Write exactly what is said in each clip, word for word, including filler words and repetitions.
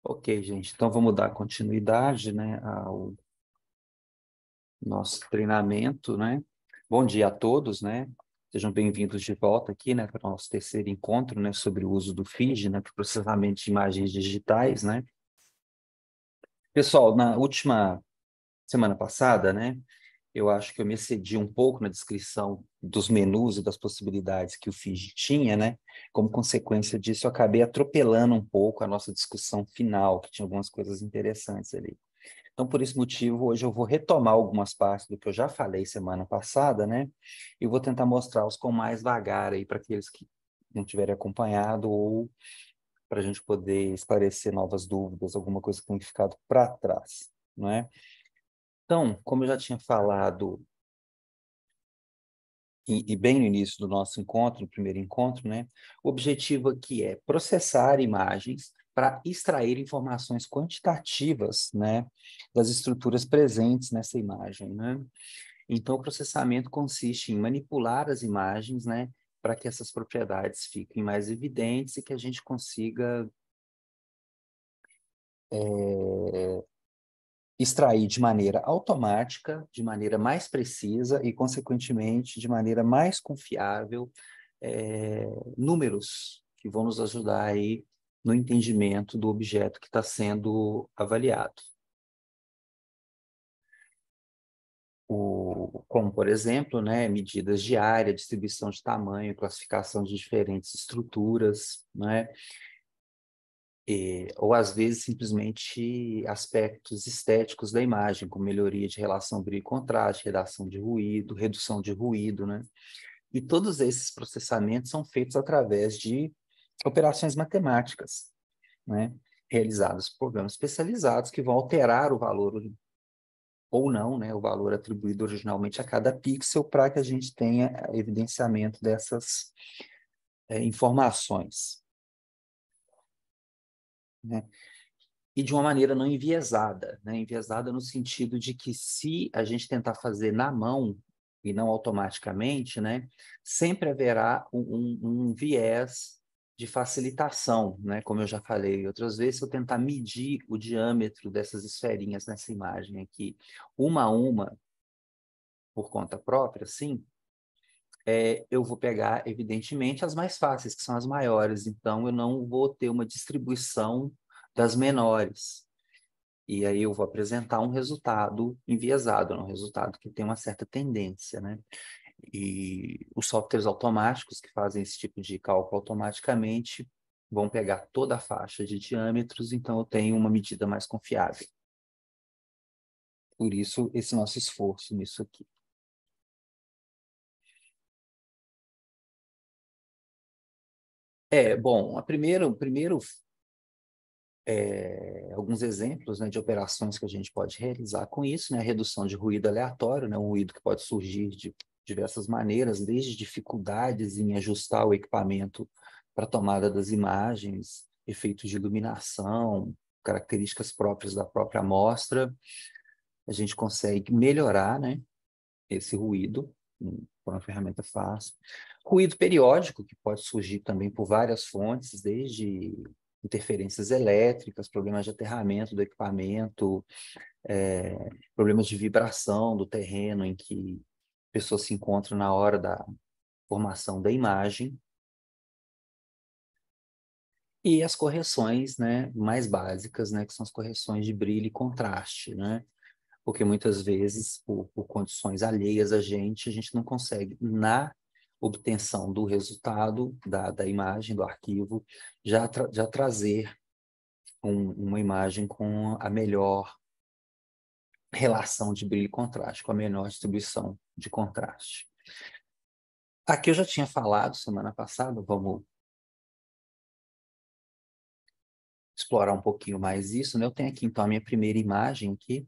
Ok, gente, então vamos dar continuidade, né, ao nosso treinamento, né? Bom dia a todos, né? Sejam bem-vindos de volta aqui, né, para o nosso terceiro encontro, né, sobre o uso do F I D, né, para o processamento de imagens digitais, né? Pessoal, na última semana passada, né, eu acho que eu me excedi um pouco na descrição dos menus e das possibilidades que o F I D tinha, né? Como consequência disso, eu acabei atropelando um pouco a nossa discussão final, que tinha algumas coisas interessantes ali. Então, por esse motivo, hoje eu vou retomar algumas partes do que eu já falei semana passada, né? E vou tentar mostrá-los com mais vagar aí para aqueles que não tiverem acompanhado ou para a gente poder esclarecer novas dúvidas, alguma coisa que tenha ficado para trás, não é? Então, como eu já tinha falado e, e bem no início do nosso encontro, no primeiro encontro, né? O objetivo aqui é processar imagens para extrair informações quantitativas, né, das estruturas presentes nessa imagem, né? Então, o processamento consiste em manipular as imagens, né, para que essas propriedades fiquem mais evidentes e que a gente consiga é, extrair de maneira automática, de maneira mais precisa e, consequentemente, de maneira mais confiável, é, números que vão nos ajudar aí no entendimento do objeto que está sendo avaliado. O, como, por exemplo, né, medidas de área, distribuição de tamanho, classificação de diferentes estruturas, né, e, ou às vezes simplesmente aspectos estéticos da imagem, como melhoria de relação brilho e contraste, redação de ruído, redução de ruído, né? E todos esses processamentos são feitos através de operações matemáticas, né, realizadas por programas especializados que vão alterar o valor ou não, né, o valor atribuído originalmente a cada pixel para que a gente tenha evidenciamento dessas é, informações, né? E de uma maneira não enviesada, né? Enviesada no sentido de que se a gente tentar fazer na mão e não automaticamente, né, sempre haverá um, um, um viés de facilitação, né? Como eu já falei outras vezes, se eu tentar medir o diâmetro dessas esferinhas nessa imagem aqui, uma a uma, por conta própria, sim, é, eu vou pegar, evidentemente, as mais fáceis, que são as maiores, então eu não vou ter uma distribuição das menores. E aí eu vou apresentar um resultado enviesado, um resultado que tem uma certa tendência, né? E os softwares automáticos que fazem esse tipo de cálculo automaticamente vão pegar toda a faixa de diâmetros, então eu tenho uma medida mais confiável. Por isso, esse nosso esforço nisso aqui. É, bom, a primeiro, primeiro é, alguns exemplos, né, de operações que a gente pode realizar com isso, né, a redução de ruído aleatório, né, um ruído que pode surgir de diversas maneiras, desde dificuldades em ajustar o equipamento para a tomada das imagens, efeitos de iluminação, características próprias da própria amostra, a gente consegue melhorar, né, esse ruído por uma ferramenta fácil. Ruído periódico, que pode surgir também por várias fontes, desde interferências elétricas, problemas de aterramento do equipamento, é, problemas de vibração do terreno em que a pessoa se encontra na hora da formação da imagem, e as correções, né, mais básicas, né, que são as correções de brilho e contraste, né? Porque muitas vezes, por, por condições alheias a gente, a gente não consegue, na obtenção do resultado da, da imagem, do arquivo, já, tra já trazer um, uma imagem com a melhor relação de brilho e contraste, com a menor distribuição de contraste. Aqui eu já tinha falado semana passada, vamos explorar um pouquinho mais isso, né? Eu tenho aqui então a minha primeira imagem aqui,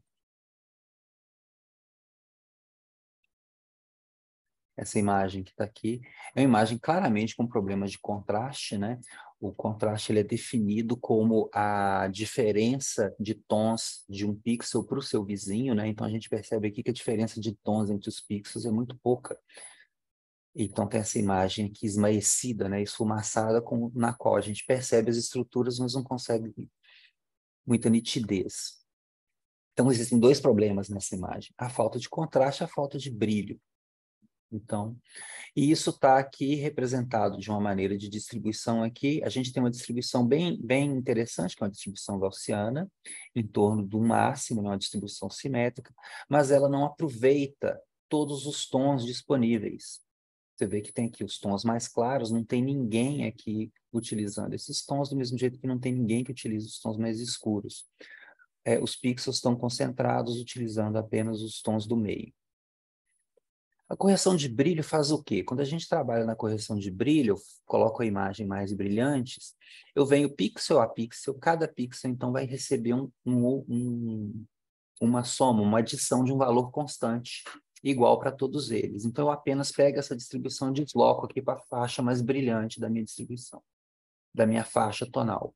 essa imagem que está aqui, é uma imagem claramente com problemas de contraste, né? O contraste ele é definido como a diferença de tons de um pixel para o seu vizinho, né? Então a gente percebe aqui que a diferença de tons entre os pixels é muito pouca. Então tem essa imagem aqui esmaecida, né? Esfumaçada, com, na qual a gente percebe as estruturas, mas não consegue muita nitidez. Então, existem dois problemas nessa imagem: a falta de contraste e a falta de brilho. Então, e isso está aqui representado de uma maneira de distribuição aqui. A gente tem uma distribuição bem, bem interessante, que é uma distribuição gaussiana, em torno do máximo, né, uma distribuição simétrica, mas ela não aproveita todos os tons disponíveis. Você vê que tem aqui os tons mais claros, não tem ninguém aqui utilizando esses tons, do mesmo jeito que não tem ninguém que utilize os tons mais escuros. É, os pixels estão concentrados utilizando apenas os tons do meio. A correção de brilho faz o quê? Quando a gente trabalha na correção de brilho, eu coloco a imagem mais brilhantes, eu venho pixel a pixel, cada pixel então vai receber um, um, um, uma soma, uma adição de um valor constante, igual para todos eles. Então eu apenas pego essa distribuição e desloco aqui para a faixa mais brilhante da minha distribuição, da minha faixa tonal.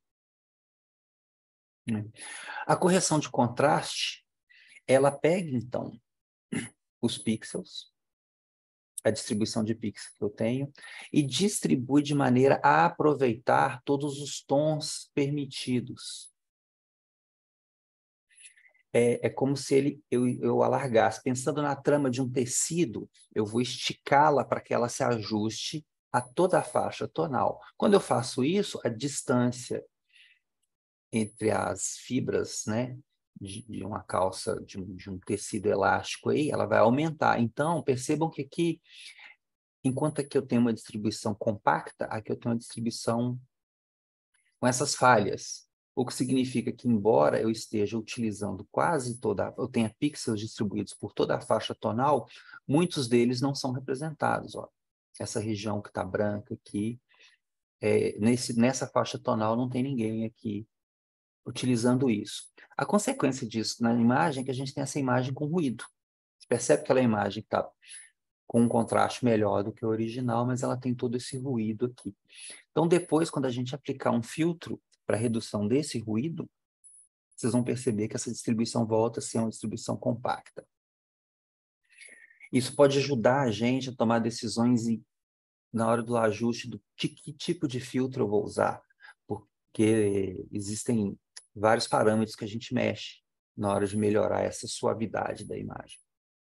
A correção de contraste, ela pega então os pixels, a distribuição de pixels que eu tenho, e distribui de maneira a aproveitar todos os tons permitidos. É, é como se ele, eu, eu alargasse. Pensando na trama de um tecido, eu vou esticá-la para que ela se ajuste a toda a faixa tonal. Quando eu faço isso, a distância entre as fibras, né, de, de uma calça, de um, de um tecido elástico aí, ela vai aumentar. Então, percebam que aqui, enquanto aqui eu tenho uma distribuição compacta, aqui eu tenho uma distribuição com essas falhas. O que significa que, embora eu esteja utilizando quase toda, eu tenha pixels distribuídos por toda a faixa tonal, muitos deles não são representados. Ó. Essa região que está branca aqui, é, nesse, nessa faixa tonal não tem ninguém aqui utilizando isso. A consequência disso na imagem é que a gente tem essa imagem com ruído. Você percebe que aquela imagem está com um contraste melhor do que o original, mas ela tem todo esse ruído aqui. Então, depois, quando a gente aplicar um filtro para redução desse ruído, vocês vão perceber que essa distribuição volta a ser uma distribuição compacta. Isso pode ajudar a gente a tomar decisões e, na hora do ajuste do que, que tipo de filtro eu vou usar, porque existem vários parâmetros que a gente mexe na hora de melhorar essa suavidade da imagem.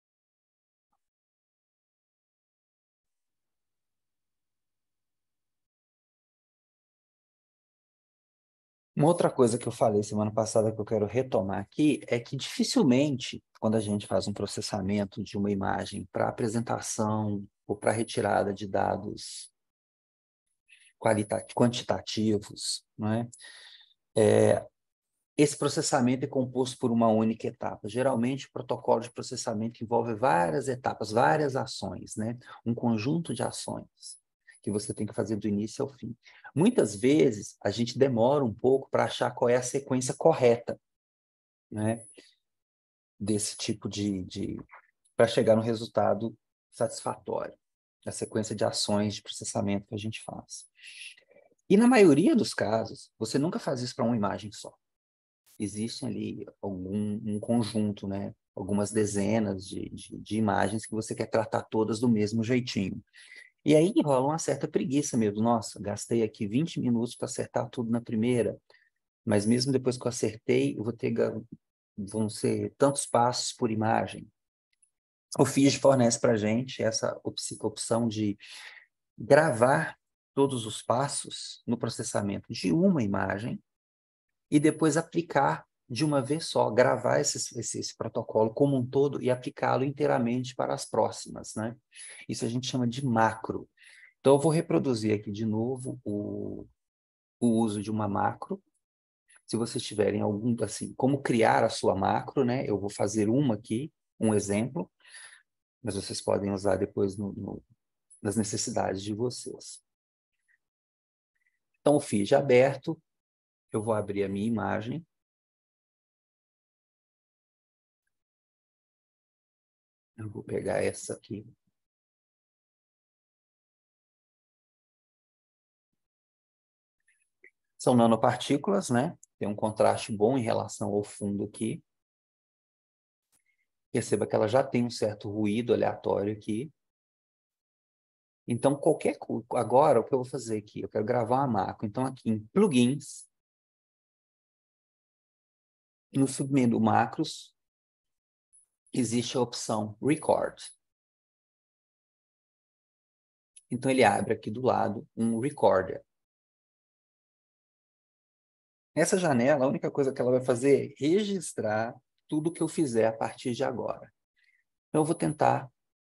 Uma outra coisa que eu falei semana passada que eu quero retomar aqui é que dificilmente, quando a gente faz um processamento de uma imagem para apresentação ou para retirada de dados quantitativos, não é? É, esse processamento é composto por uma única etapa. Geralmente, o protocolo de processamento envolve várias etapas, várias ações, né? Um conjunto de ações que você tem que fazer do início ao fim. Muitas vezes, a gente demora um pouco para achar qual é a sequência correta, né? Desse tipo de... de para chegar no resultado satisfatório, a sequência de ações de processamento que a gente faz. E na maioria dos casos, você nunca faz isso para uma imagem só. Existem ali algum um conjunto, né? Algumas dezenas de, de, de imagens que você quer tratar todas do mesmo jeitinho. E aí rola uma certa preguiça mesmo. Nossa, gastei aqui vinte minutos para acertar tudo na primeira, mas mesmo depois que eu acertei, eu vou ter, vão ser tantos passos por imagem. O Fiji fornece para a gente essa opção de gravar todos os passos no processamento de uma imagem e depois aplicar de uma vez só, gravar esse, esse, esse protocolo como um todo e aplicá-lo inteiramente para as próximas, né? Isso a gente chama de macro. Então, eu vou reproduzir aqui de novo o, o uso de uma macro. Se vocês tiverem algum, assim, como criar a sua macro, né? Eu vou fazer uma aqui, um exemplo, mas vocês podem usar depois no, no, nas necessidades de vocês. Então, o Fiji aberto, eu vou abrir a minha imagem. Eu vou pegar essa aqui. São nanopartículas, né? Tem um contraste bom em relação ao fundo aqui. Perceba que ela já tem um certo ruído aleatório aqui. Então, qualquer coisa... Agora, o que eu vou fazer aqui? Eu quero gravar uma macro. Então, aqui em plugins, No submenu macros, existe a opção Record. Então, ele abre aqui do lado um Recorder. Essa janela, a única coisa que ela vai fazer é registrar tudo que eu fizer a partir de agora. Então, eu vou tentar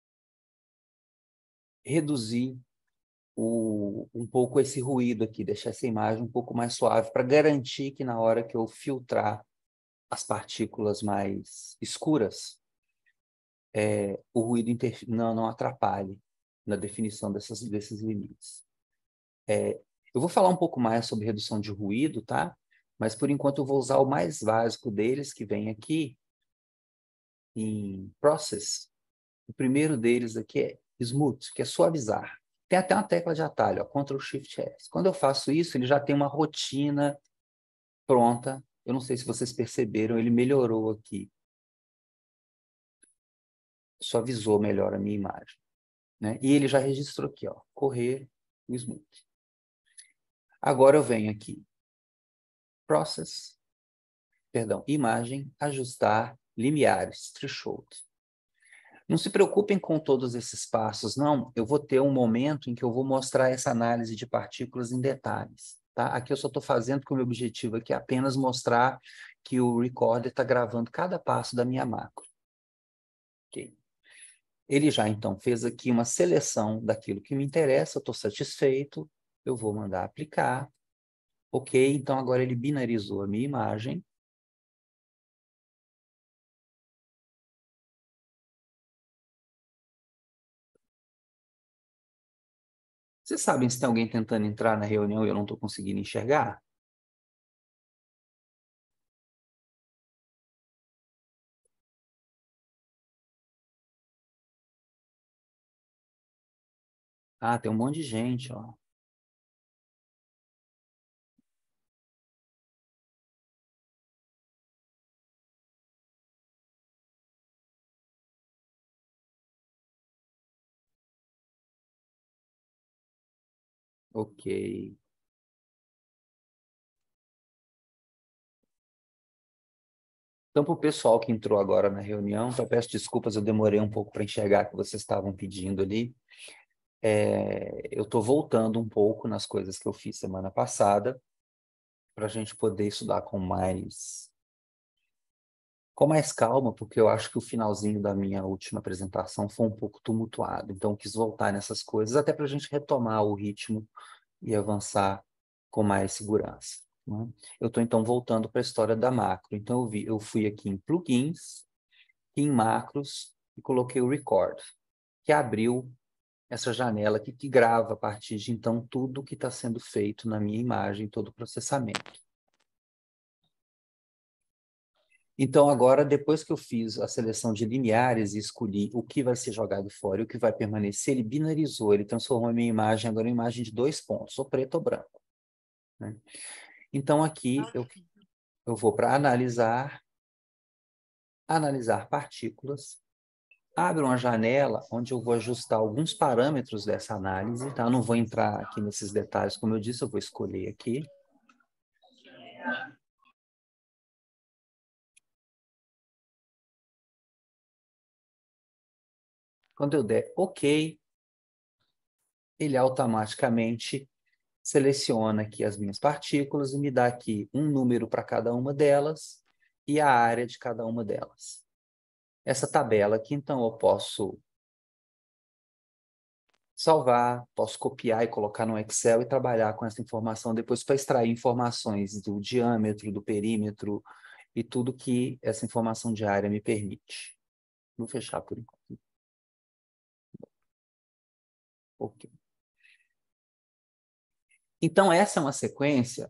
reduzir o, um pouco esse ruído aqui, deixar essa imagem um pouco mais suave, para garantir que na hora que eu filtrar as partículas mais escuras, é, o ruído interf... não, não atrapalhe na definição dessas, desses limites. É, eu vou falar um pouco mais sobre redução de ruído, tá? Mas, por enquanto, eu vou usar o mais básico deles, que vem aqui em Process. O primeiro deles aqui é Smooth, que é suavizar. Tem até uma tecla de atalho, ó, control shift S. Quando eu faço isso, ele já tem uma rotina pronta. Eu não sei se vocês perceberam, ele melhorou aqui. Suavizou melhor a minha imagem, né? E ele já registrou aqui, ó, correr o Smooth. Agora eu venho aqui, Process, perdão, Imagem, Ajustar, Limiares, Threshold. Não se preocupem com todos esses passos, não. Eu vou ter um momento em que eu vou mostrar essa análise de partículas em detalhes, tá? Aqui eu só estou fazendo porque o meu objetivo aqui é apenas mostrar que o recorder está gravando cada passo da minha macro. Ok. Ele já, então, fez aqui uma seleção daquilo que me interessa, eu estou satisfeito, eu vou mandar aplicar. Ok, então agora ele binarizou a minha imagem. Vocês sabem se tem alguém tentando entrar na reunião e eu não estou conseguindo enxergar? Ah, tem um monte de gente, ó. Ok. Então, para o pessoal que entrou agora na reunião, eu peço desculpas, eu demorei um pouco para enxergar que vocês estavam pedindo ali. É, eu estou voltando um pouco nas coisas que eu fiz semana passada, para a gente poder estudar com mais, com mais calma, porque eu acho que o finalzinho da minha última apresentação foi um pouco tumultuado. Então, eu quis voltar nessas coisas, até para a gente retomar o ritmo e avançar com mais segurança, né? Eu estou, então, voltando para a história da macro. Então, eu, vi, eu fui aqui em plugins, em macros, e coloquei o record, que abriu essa janela aqui que grava a partir de então tudo que está sendo feito na minha imagem, todo o processamento. Então agora, depois que eu fiz a seleção de lineares e escolhi o que vai ser jogado fora e o que vai permanecer, ele binarizou, ele transformou a minha imagem agora em uma imagem de dois pontos, ou preto ou branco, né? Então aqui eu, eu vou para analisar, analisar partículas, abre uma janela onde eu vou ajustar alguns parâmetros dessa análise, tá? Eu não vou entrar aqui nesses detalhes, como eu disse, eu vou escolher aqui. Quando eu der OK, ele automaticamente seleciona aqui as minhas partículas e me dá aqui um número para cada uma delas e a área de cada uma delas. Essa tabela aqui, então, eu posso salvar, posso copiar e colocar no Excel e trabalhar com essa informação depois para extrair informações do diâmetro, do perímetro e tudo que essa informação de área me permite. Vou fechar por enquanto. Ok. Então, essa é uma sequência.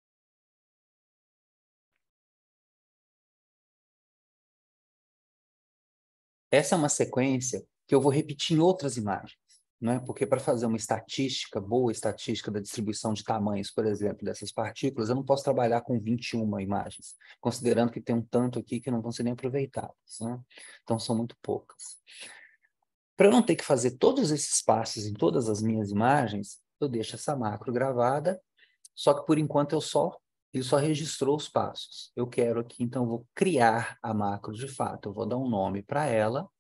Essa é uma sequência que eu vou repetir em outras imagens, né? Porque para fazer uma estatística, boa estatística da distribuição de tamanhos, por exemplo, dessas partículas, eu não posso trabalhar com vinte e uma imagens, considerando que tem um tanto aqui que não vão ser nem aproveitadas, né? Então, são muito poucas. Para eu não ter que fazer todos esses passos em todas as minhas imagens, eu deixo essa macro gravada, só que por enquanto eu só Ele só registrou os passos. Eu quero aqui, então, eu vou criar a macro de fato. Eu vou dar um nome para ela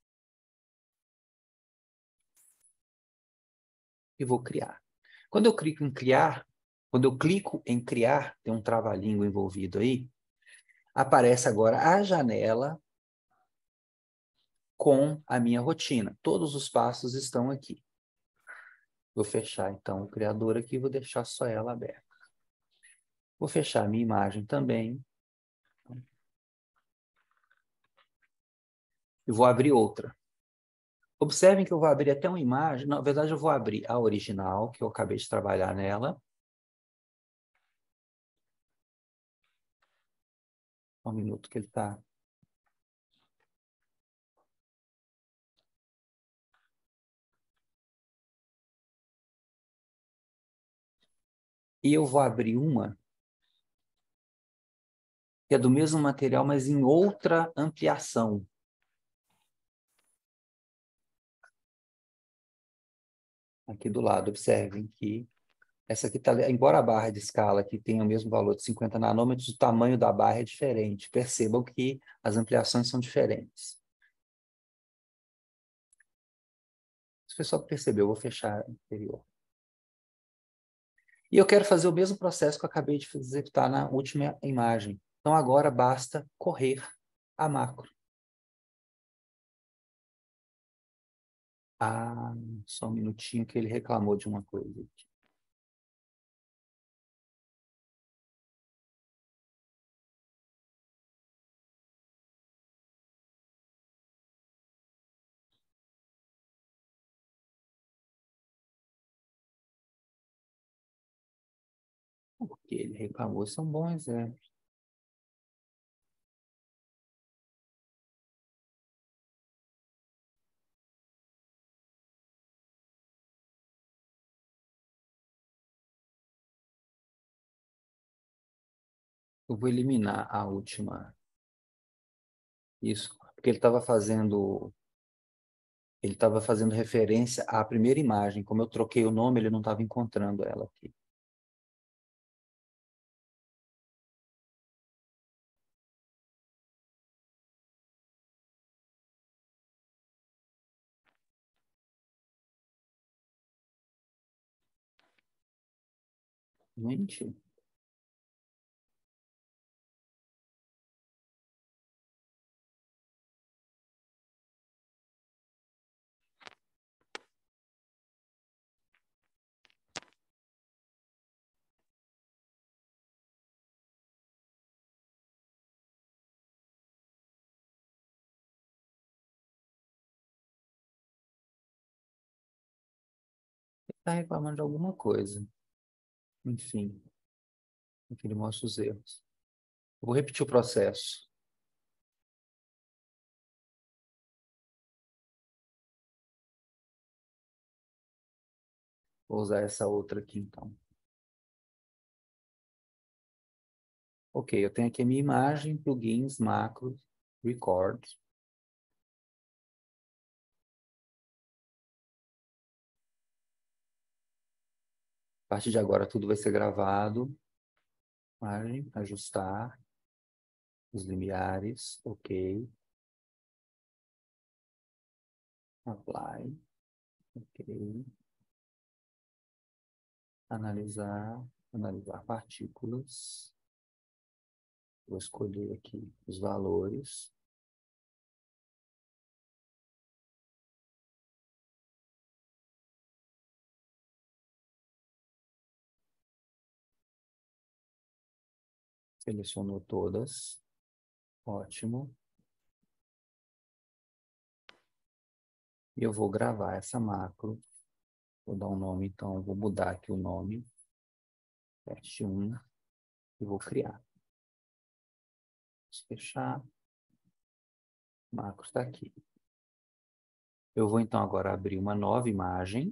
e vou criar. Quando eu clico em criar, quando eu clico em criar, tem um trava-língua envolvido aí, aparece agora a janela com a minha rotina. Todos os passos estão aqui. Vou fechar, então, o criador aqui, vou deixar só ela aberta. Vou fechar a minha imagem também. E vou abrir outra. Observem que eu vou abrir até uma imagem. Na verdade, eu vou abrir a original, que eu acabei de trabalhar nela. Um minuto que ele está... E eu vou abrir uma que é do mesmo material, mas em outra ampliação. Aqui do lado, observem que essa aqui está, embora a barra de escala aqui tenha o mesmo valor de cinquenta nanômetros, o tamanho da barra é diferente. Percebam que as ampliações são diferentes. Se foi só para perceber, eu vou fechar a anterior. E eu quero fazer o mesmo processo que eu acabei de executar na última imagem. Então, agora basta correr a macro. Ah, só um minutinho que ele reclamou de uma coisa aqui. Porque ele reclamou, são bons exemplos. Eu vou eliminar a última. Isso, porque ele estava fazendo... Ele estava fazendo referência à primeira imagem. Como eu troquei o nome, ele não estava encontrando ela aqui. Gente, ele está reclamando de alguma coisa. Enfim, aqui ele mostra os erros. Eu vou repetir o processo. Vou usar essa outra aqui, então. Ok, eu tenho aqui a minha imagem, plugins, macros, record. A partir de agora, tudo vai ser gravado. Imagem, ajustar os limiares, ok. Apply, ok. Analisar, analisar partículas. Vou escolher aqui os valores. Selecionou todas. Ótimo. E eu vou gravar essa macro. Vou dar um nome, então, vou mudar aqui o nome. Teste um. E vou criar. Vou fechar. O macro está aqui. Eu vou, então, agora abrir uma nova imagem.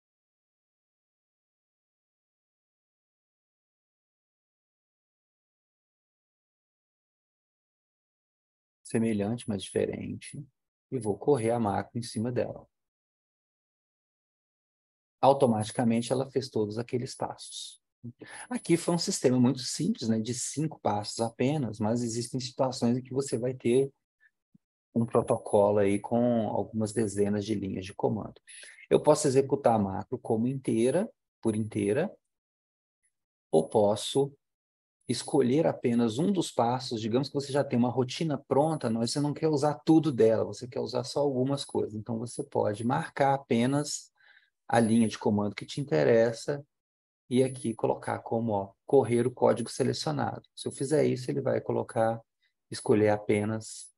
Semelhante, mas diferente. E vou correr a macro em cima dela. Automaticamente, ela fez todos aqueles passos. Aqui foi um sistema muito simples, né, de cinco passos apenas, mas existem situações em que você vai ter um protocolo aí com algumas dezenas de linhas de comando. Eu posso executar a macro como inteira, por inteira, ou posso escolher apenas um dos passos. Digamos que você já tem uma rotina pronta, mas você não quer usar tudo dela, você quer usar só algumas coisas. Então, você pode marcar apenas a linha de comando que te interessa e aqui colocar como, ó, correr o código selecionado. Se eu fizer isso, ele vai colocar, escolher apenas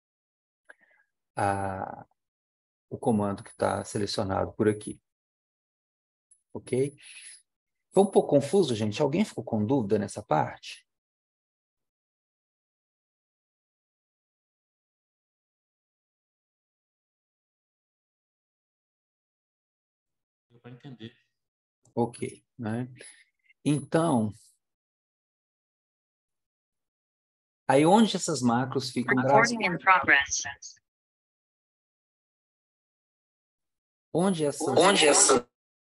a, o comando que está selecionado por aqui. Ok? Foi um pouco confuso, gente? Alguém ficou com dúvida nessa parte? Deu para entender. Ok, né? Então, aí onde essas macros ficam gravadas? Onde essas... Onde essa...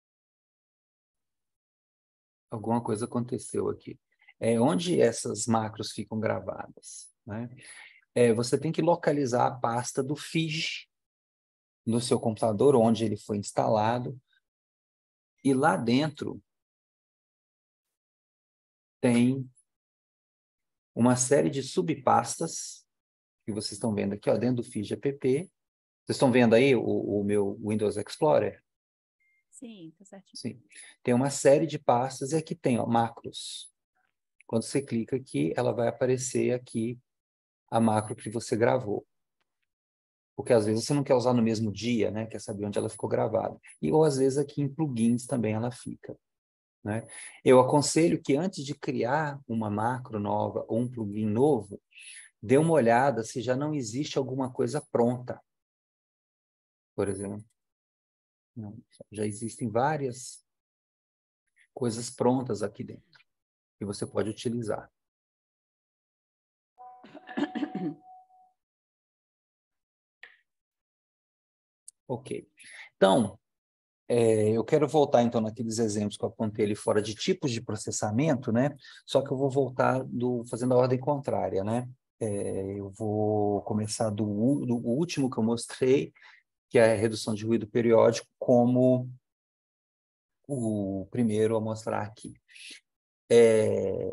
Alguma coisa aconteceu aqui. É onde essas macros ficam gravadas, né? É, você tem que localizar a pasta do Fiji no seu computador, onde ele foi instalado, e lá dentro tem uma série de subpastas que vocês estão vendo aqui, ó, dentro do Fiji app. Vocês estão vendo aí o, o meu Windows Explorer? Sim, tá certinho. Sim. Tem uma série de pastas e aqui tem, ó, macros. Quando você clica aqui, ela vai aparecer aqui a macro que você gravou. Porque às vezes você não quer usar no mesmo dia, né? Quer saber onde ela ficou gravada. E ou às vezes aqui em plugins também ela fica, né? Eu aconselho que antes de criar uma macro nova ou um plugin novo, dê uma olhada se já não existe alguma coisa pronta, por exemplo. Não, já existem várias coisas prontas aqui dentro que você pode utilizar. Ok. Então, é, eu quero voltar, então, naqueles exemplos que eu apontei ali fora de tipos de processamento, né? Só que eu vou voltar do, fazendo a ordem contrária, né? É, eu vou começar do, do último que eu mostrei, que é a redução de ruído periódico, como o primeiro a mostrar aqui. É,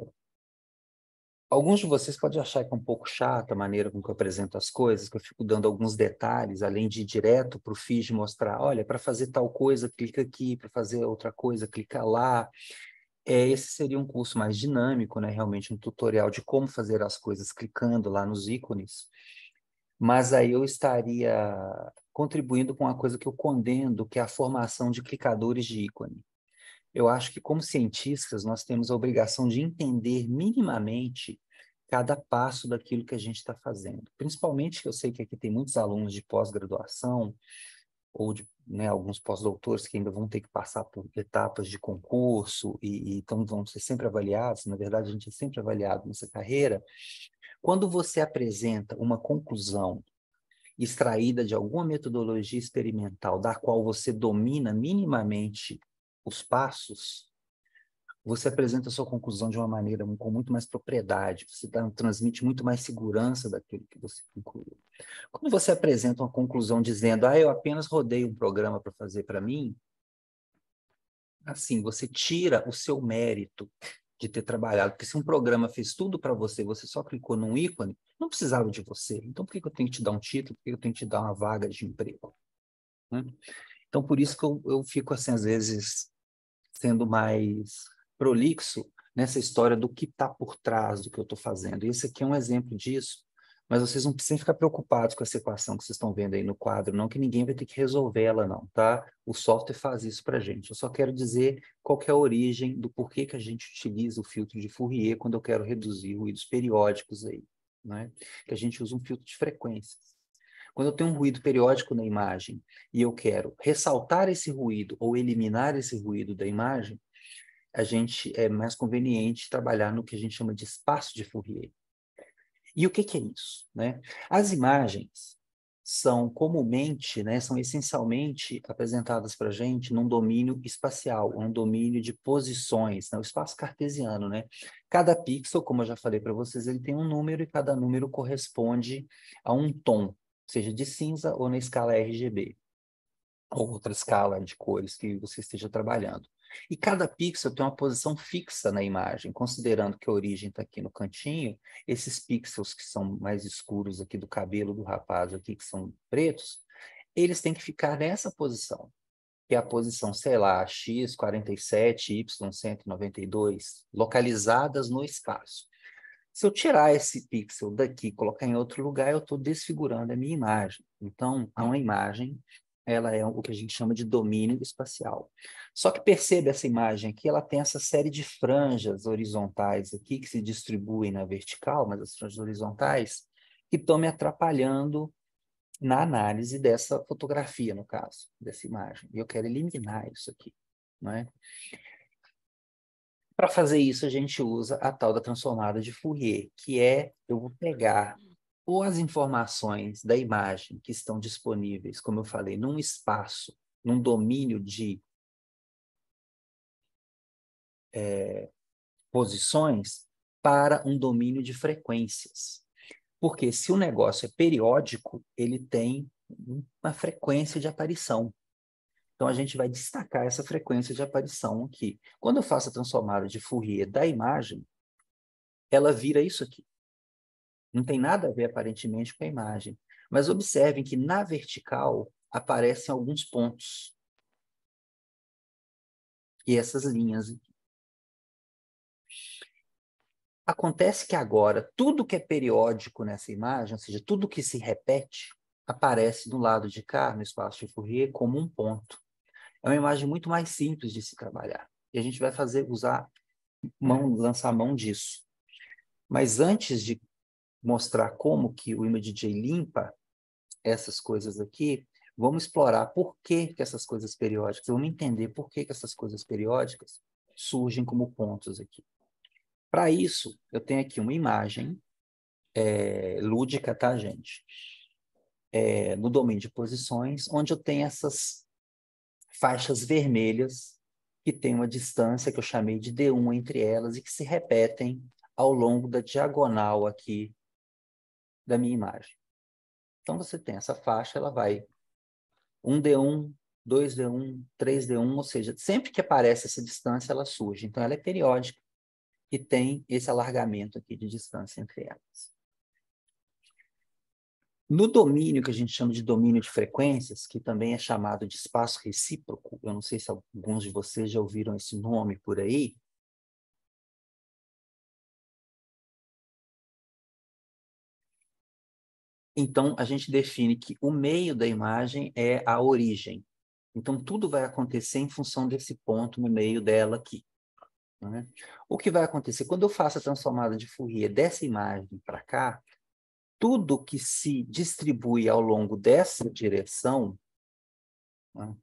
alguns de vocês podem achar que é um pouco chata a maneira com que eu apresento as coisas, que eu fico dando alguns detalhes, além de ir direto para o Fiji mostrar, olha, para fazer tal coisa, clica aqui, para fazer outra coisa, clica lá. É, esse seria um curso mais dinâmico, né? Realmente um tutorial de como fazer as coisas clicando lá nos ícones. Mas aí eu estaria contribuindo com uma coisa que eu condeno, que é a formação de clicadores de ícone. Eu acho que, como cientistas, nós temos a obrigação de entender minimamente cada passo daquilo que a gente está fazendo. Principalmente que eu sei que aqui tem muitos alunos de pós-graduação, ou de, né, alguns pós-doutores que ainda vão ter que passar por etapas de concurso e, e então vão ser sempre avaliados. Na verdade, a gente é sempre avaliado nessa carreira. Quando você apresenta uma conclusão extraída de alguma metodologia experimental da qual você domina minimamente os passos, você apresenta a sua conclusão de uma maneira com muito mais propriedade, você tá, transmite muito mais segurança daquilo que você concluiu. Quando você apresenta uma conclusão dizendo, ah, eu apenas rodei um programa para fazer para mim, assim, você tira o seu mérito de ter trabalhado, porque se um programa fez tudo para você, você só clicou num ícone, não precisava de você. Então, por que eu tenho que te dar um título? Por que eu tenho que te dar uma vaga de emprego? Né? Então, por isso que eu, eu fico, assim, às vezes, sendo mais prolixo nessa história do que está por trás do que eu estou fazendo. E esse aqui é um exemplo disso, mas vocês não precisam ficar preocupados com essa equação que vocês estão vendo aí no quadro, não, que ninguém vai ter que resolver ela, não, tá? O software faz isso para a gente. Eu só quero dizer qual que é a origem do porquê que a gente utiliza o filtro de Fourier quando eu quero reduzir ruídos periódicos aí, né? Que a gente usa um filtro de frequências. Quando eu tenho um ruído periódico na imagem e eu quero ressaltar esse ruído ou eliminar esse ruído da imagem, a gente é mais conveniente trabalhar no que a gente chama de espaço de Fourier. E o que, que é isso, né? As imagens, são comumente, né, são essencialmente apresentadas para a gente num domínio espacial, um domínio de posições, né, o espaço cartesiano, né? Cada pixel, como eu já falei para vocês, ele tem um número e cada número corresponde a um tom, seja de cinza ou na escala R G B, ou outra escala de cores que você esteja trabalhando. E cada pixel tem uma posição fixa na imagem, considerando que a origem está aqui no cantinho, esses pixels que são mais escuros aqui do cabelo do rapaz aqui, que são pretos, eles têm que ficar nessa posição, que é a posição, sei lá, X quarenta e sete, Y cento e noventa e dois, localizadas no espaço. Se eu tirar esse pixel daqui e colocar em outro lugar, eu estou desfigurando a minha imagem. Então, uma imagem, ela é o que a gente chama de domínio espacial. Só que perceba essa imagem aqui, ela tem essa série de franjas horizontais aqui, que se distribuem na vertical, mas as franjas horizontais, que estão me atrapalhando na análise dessa fotografia, no caso, dessa imagem. E eu quero eliminar isso aqui, não é? Para fazer isso, a gente usa a tal da transformada de Fourier, que é, eu vou pegar ou as informações da imagem que estão disponíveis, como eu falei, num espaço, num domínio de é, posições, para um domínio de frequências. Porque se o negócio é periódico, ele tem uma frequência de aparição. Então, a gente vai destacar essa frequência de aparição aqui. Quando eu faço a transformada de Fourier da imagem, ela vira isso aqui. Não tem nada a ver, aparentemente, com a imagem. Mas observem que, na vertical, aparecem alguns pontos. E essas linhas aqui. Acontece que agora, tudo que é periódico nessa imagem, ou seja, tudo que se repete, aparece do lado de cá, no espaço de Fourier, como um ponto. É uma imagem muito mais simples de se trabalhar. E a gente vai fazer, usar, mão, lançar mão disso. Mas antes de mostrar como que o ImageJ limpa essas coisas aqui, vamos explorar por que, que essas coisas periódicas, vamos entender por que, que essas coisas periódicas surgem como pontos aqui. Para isso, eu tenho aqui uma imagem é, lúdica, tá, gente? É, no domínio de posições, onde eu tenho essas faixas vermelhas que tem uma distância que eu chamei de D um entre elas e que se repetem ao longo da diagonal aqui da minha imagem. Então, você tem essa faixa, ela vai um D um, dois D um, três D um, ou seja, sempre que aparece essa distância, ela surge. Então, ela é periódica e tem esse alargamento aqui de distância entre elas. No domínio que a gente chama de domínio de frequências, que também é chamado de espaço recíproco, eu não sei se alguns de vocês já ouviram esse nome por aí, então a gente define que o meio da imagem é a origem. Então, tudo vai acontecer em função desse ponto no meio dela aqui. Né? O que vai acontecer? Quando eu faço a transformada de Fourier dessa imagem para cá, tudo que se distribui ao longo dessa direção, né?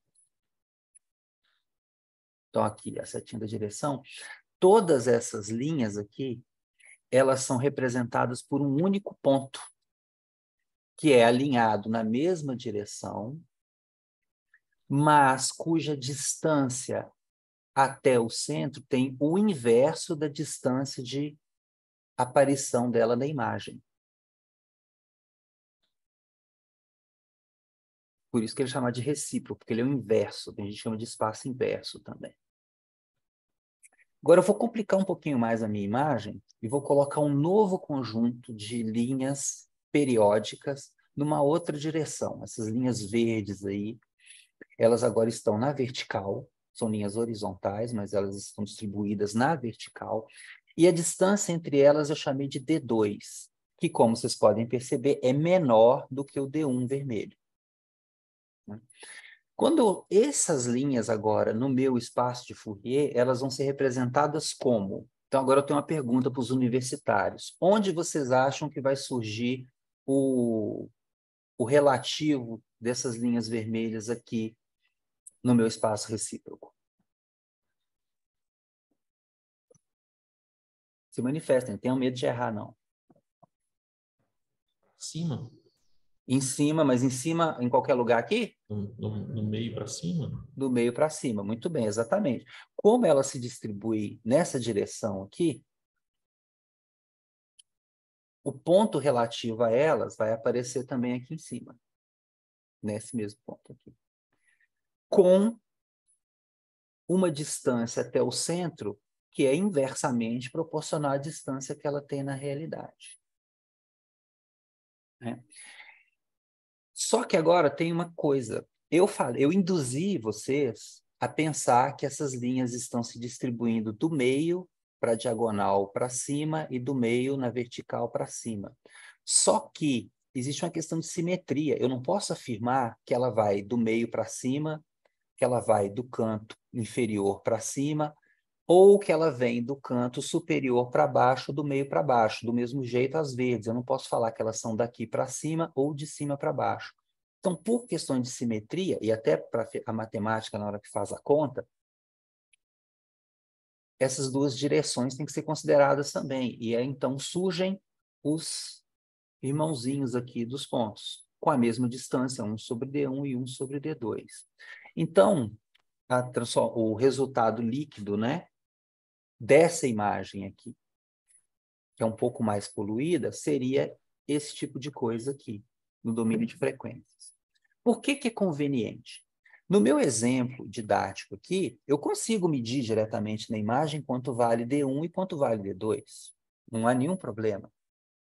Então, aqui, a setinha da direção, todas essas linhas aqui, elas são representadas por um único ponto, que é alinhado na mesma direção, mas cuja distância até o centro tem o inverso da distância de aparição dela na imagem. Por isso que ele chama de recíproco, porque ele é o inverso, a gente chama de espaço inverso também. Agora eu vou complicar um pouquinho mais a minha imagem e vou colocar um novo conjunto de linhas periódicas numa outra direção. Essas linhas verdes aí, elas agora estão na vertical, são linhas horizontais, mas elas estão distribuídas na vertical, e a distância entre elas eu chamei de D dois, que, como vocês podem perceber, é menor do que o D um vermelho. Quando essas linhas agora, no meu espaço de Fourier, elas vão ser representadas como? Então, agora eu tenho uma pergunta para os universitários. Onde vocês acham que vai surgir o, o relativo dessas linhas vermelhas aqui no meu espaço recíproco? Se manifestem, não tenham medo de errar, não. Cima. Em cima, mas em cima, em qualquer lugar aqui? No, no, no meio para cima? Do meio para cima. Muito bem, exatamente. Como ela se distribui nessa direção aqui, o ponto relativo a elas vai aparecer também aqui em cima. Nesse mesmo ponto aqui. Com uma distância até o centro que é inversamente proporcional à distância que ela tem na realidade. Né? Só que agora tem uma coisa. Eu falei, eu induzi vocês a pensar que essas linhas estão se distribuindo do meio para a diagonal para cima e do meio na vertical para cima. Só que existe uma questão de simetria. Eu não posso afirmar que ela vai do meio para cima, que ela vai do canto inferior para cima, ou que ela vem do canto superior para baixo, do meio para baixo. Do mesmo jeito as verdes. Eu não posso falar que elas são daqui para cima ou de cima para baixo. Então, por questão de simetria, e até para a matemática na hora que faz a conta, essas duas direções têm que ser consideradas também. E aí, então, surgem os irmãozinhos aqui dos pontos, com a mesma distância, um sobre D um e um sobre D dois. Então, a, o resultado líquido, né, dessa imagem aqui, que é um pouco mais poluída, seria esse tipo de coisa aqui, no domínio de frequências. Por que que é conveniente? No meu exemplo didático aqui, eu consigo medir diretamente na imagem quanto vale D um e quanto vale D dois. Não há nenhum problema.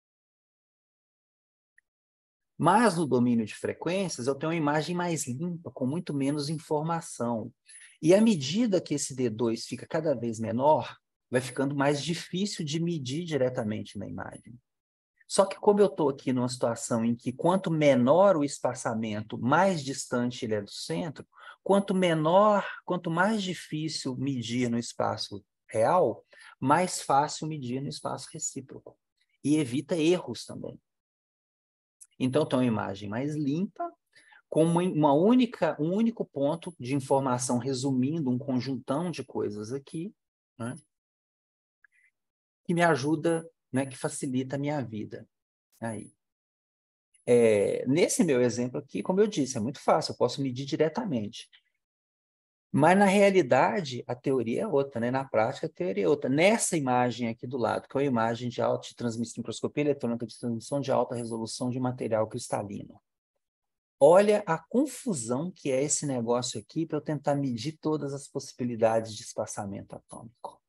Mas no domínio de frequências, eu tenho uma imagem mais limpa, com muito menos informação. E à medida que esse D dois fica cada vez menor, vai ficando mais difícil de medir diretamente na imagem. Só que como eu estou aqui numa situação em que quanto menor o espaçamento, mais distante ele é do centro, quanto menor, quanto mais difícil medir no espaço real, mais fácil medir no espaço recíproco. E evita erros também. Então, tem uma imagem mais limpa, com uma única, um único ponto de informação resumindo um conjuntão de coisas aqui, né, que me ajuda, né, que facilita a minha vida. Aí. É, nesse meu exemplo aqui, como eu disse, é muito fácil, eu posso medir diretamente. Mas, na realidade, a teoria é outra, né? Na prática, a teoria é outra. Nessa imagem aqui do lado, que é uma imagem de alta de transmissão, microscopia eletrônica de transmissão de alta resolução de material cristalino. Olha a confusão que é esse negócio aqui para eu tentar medir todas as possibilidades de espaçamento atômico.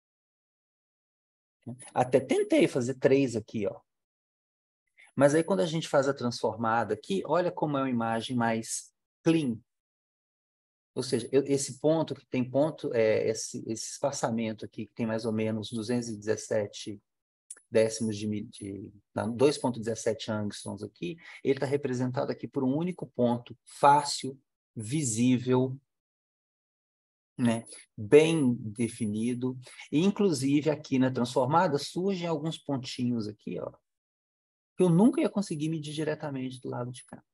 Até tentei fazer três aqui, ó. Mas aí, quando a gente faz a transformada aqui, olha como é uma imagem mais clean. Ou seja, eu, esse ponto que tem ponto, é, esse, esse espaçamento aqui, que tem mais ou menos duzentos e dezessete décimos de, de dois vírgula dezessete angstroms aqui, ele está representado aqui por um único ponto, fácil, visível, né, bem definido. E, inclusive, aqui na transformada, surgem alguns pontinhos aqui, ó, que eu nunca ia conseguir medir diretamente do lado de cá.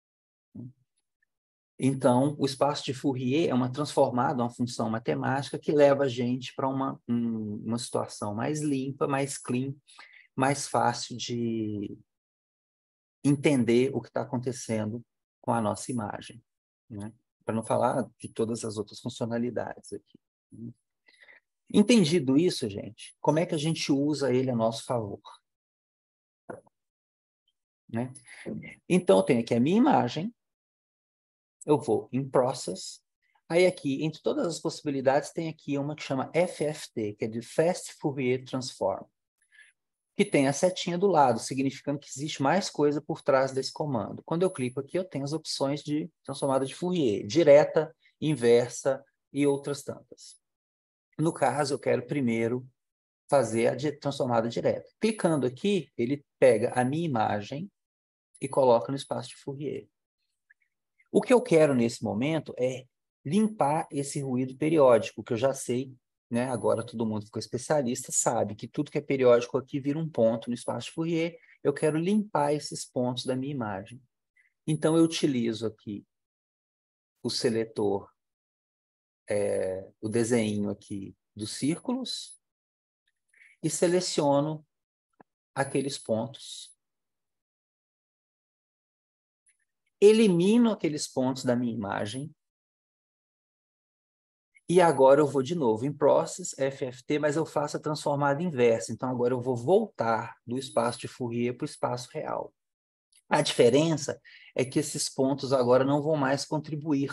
Então, o espaço de Fourier é uma transformada, uma função matemática que leva a gente para uma, um, uma situação mais limpa, mais clean, mais fácil de entender o que está acontecendo com a nossa imagem, né? Para não falar de todas as outras funcionalidades aqui. Entendido isso, gente, como é que a gente usa ele a nosso favor? Né? Então, eu tenho aqui a minha imagem, eu vou em Process, aí aqui, entre todas as possibilidades, tem aqui uma que chama F F T, que é de Fast Fourier Transform, que tem a setinha do lado, significando que existe mais coisa por trás desse comando. Quando eu clico aqui, eu tenho as opções de transformada de Fourier, direta, inversa e outras tantas. No caso, eu quero primeiro fazer a transformada direta. Clicando aqui, ele pega a minha imagem e coloca no espaço de Fourier. O que eu quero nesse momento é limpar esse ruído periódico, que eu já sei, né? Agora todo mundo ficou especialista, sabe que tudo que é periódico aqui vira um ponto no espaço de Fourier. Eu quero limpar esses pontos da minha imagem. Então, eu utilizo aqui o seletor, é, o desenho aqui dos círculos e seleciono aqueles pontos elimino aqueles pontos da minha imagem, e agora eu vou de novo em Process, F F T, mas eu faço a transformada inversa. Então, agora eu vou voltar do espaço de Fourier para o espaço real. A diferença é que esses pontos agora não vão mais contribuir.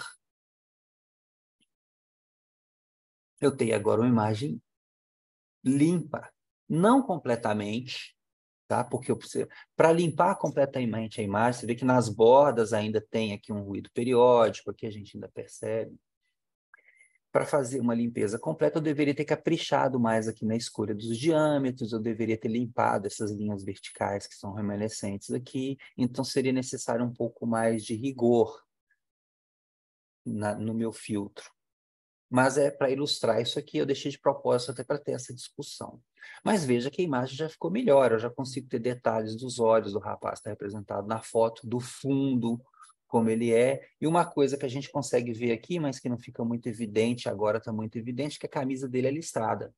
Eu tenho agora uma imagem limpa, não completamente, tá? Porque eu preciso, para limpar completamente a imagem, você vê que nas bordas ainda tem aqui um ruído periódico, aqui a gente ainda percebe. Para fazer uma limpeza completa, eu deveria ter caprichado mais aqui na escolha dos diâmetros, eu deveria ter limpado essas linhas verticais que são remanescentes aqui, então seria necessário um pouco mais de rigor na, no meu filtro. Mas é para ilustrar isso aqui, eu deixei de propósito até para ter essa discussão. Mas veja que a imagem já ficou melhor, eu já consigo ter detalhes dos olhos do rapaz, está representado na foto, do fundo, como ele é. E uma coisa que a gente consegue ver aqui, mas que não fica muito evidente, agora está muito evidente, que a camisa dele é listrada.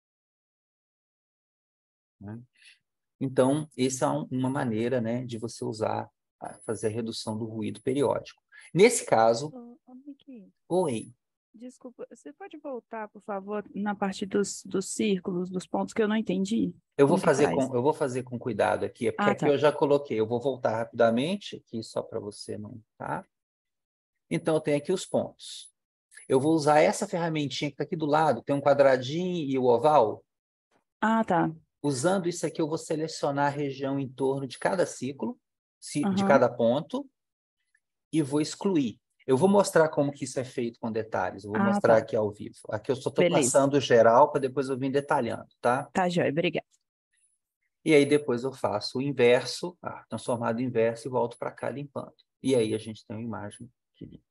Né? Então, essa é um, uma maneira, né, de você usar, fazer a redução do ruído periódico. Nesse caso... Ô, ô, Miki, Oi. desculpa, você pode voltar, por favor, na parte dos, dos círculos, dos pontos que eu não entendi? Eu vou Como que fazer faz? com, eu vou fazer com cuidado aqui, é porque Ah, aqui tá. eu já coloquei. Eu vou voltar rapidamente aqui só para você não, tá? Então eu tenho aqui os pontos. Eu vou usar essa ferramentinha que está aqui do lado, tem um quadradinho e o oval. Ah, tá. Usando isso aqui, eu vou selecionar a região em torno de cada ciclo, de Aham. cada ponto, e vou excluir. Eu vou mostrar como que isso é feito com detalhes. Eu vou Ah, mostrar tá. aqui ao vivo. Aqui eu só estou Beleza. passando geral para depois eu vir detalhando, tá? Tá, joia. Obrigada. E aí depois eu faço o inverso, a transformada inverso, e volto para cá limpando. E aí a gente tem uma imagem que limpa.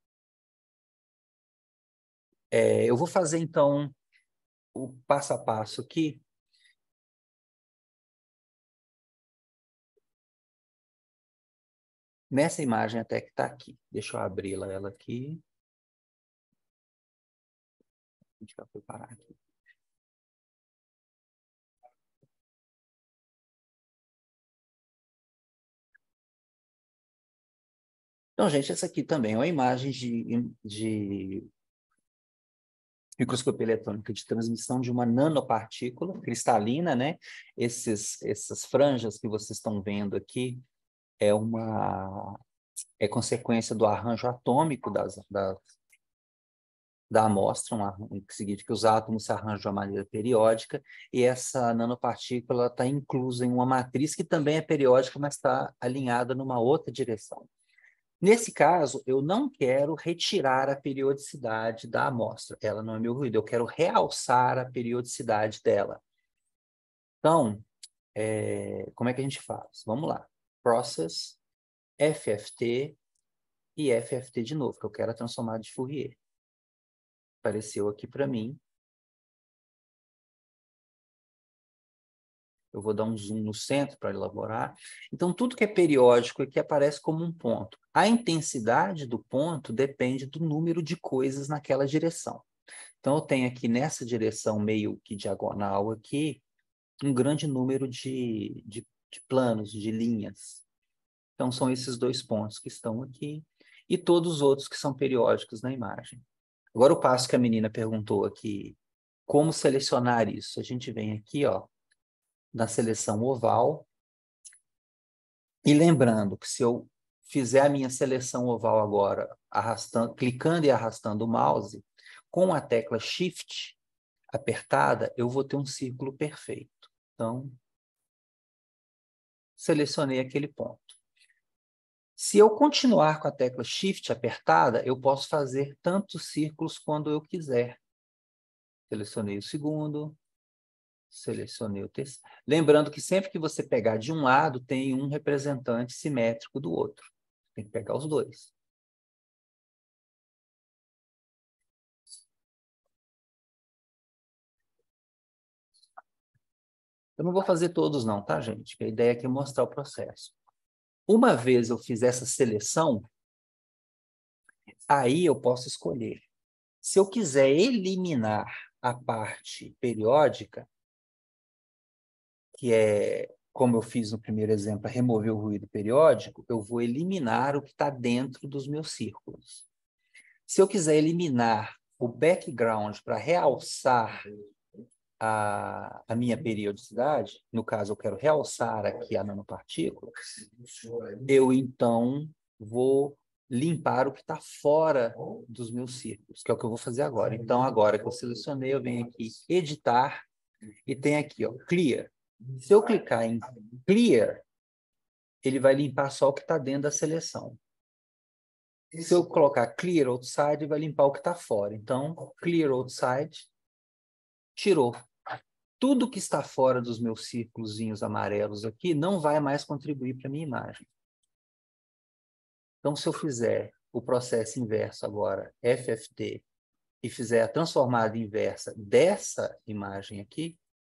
É, eu vou fazer, então, o passo a passo aqui. Nessa imagem até que está aqui. Deixa eu abri-la ela aqui. A gente vai preparar aqui. Então, gente, essa aqui também é uma imagem de, de microscopia eletrônica de transmissão de uma nanopartícula cristalina, né? Esses, essas franjas que vocês estão vendo aqui é uma é consequência do arranjo atômico das, das, da amostra, um, um, que significa que os átomos se arranjam de uma maneira periódica, e essa nanopartícula está inclusa em uma matriz que também é periódica, mas está alinhada numa outra direção. Nesse caso, eu não quero retirar a periodicidade da amostra. Ela não é meu ruído, eu quero realçar a periodicidade dela. Então, é, como é que a gente faz? Vamos lá. Process, F F T e F F T de novo, que eu quero a transformada de Fourier. Apareceu aqui para mim. Eu vou dar um zoom no centro para elaborar. Então, tudo que é periódico aqui aparece como um ponto. A intensidade do ponto depende do número de coisas naquela direção. Então, eu tenho aqui nessa direção meio que diagonal aqui, um grande número de, de, de planos, de linhas. Então, são esses dois pontos que estão aqui e todos os outros que são periódicos na imagem. Agora, o passo que a menina perguntou aqui, como selecionar isso? A gente vem aqui, ó, na seleção oval, e lembrando que se eu fizer a minha seleção oval agora, arrastando, clicando e arrastando o mouse, com a tecla Shift apertada, eu vou ter um círculo perfeito. Então, selecionei aquele ponto. Se eu continuar com a tecla Shift apertada, eu posso fazer tantos círculos quando eu quiser. Selecionei o segundo, selecionei o terceiro. Lembrando que sempre que você pegar de um lado, tem um representante simétrico do outro. Tem que pegar os dois. Eu não vou fazer todos não, tá, gente? A ideia aqui é mostrar o processo. Uma vez eu fizer essa seleção, aí eu posso escolher. Se eu quiser eliminar a parte periódica, que é como eu fiz no primeiro exemplo, para remover o ruído periódico, eu vou eliminar o que está dentro dos meus círculos. Se eu quiser eliminar o background para realçar a, a minha periodicidade, no caso eu quero realçar aqui a nanopartícula, eu então vou limpar o que está fora dos meus círculos, que é o que eu vou fazer agora. Então, agora que eu selecionei, eu venho aqui editar e tem aqui, ó, clear. Se eu clicar em clear, ele vai limpar só o que está dentro da seleção. Se eu colocar clear outside, vai limpar o que está fora. Então, clear outside, tirou. Tudo que está fora dos meus círculozinhos amarelos aqui não vai mais contribuir para a minha imagem. Então, se eu fizer o processo inverso agora, F F T, e fizer a transformada inversa dessa imagem aqui,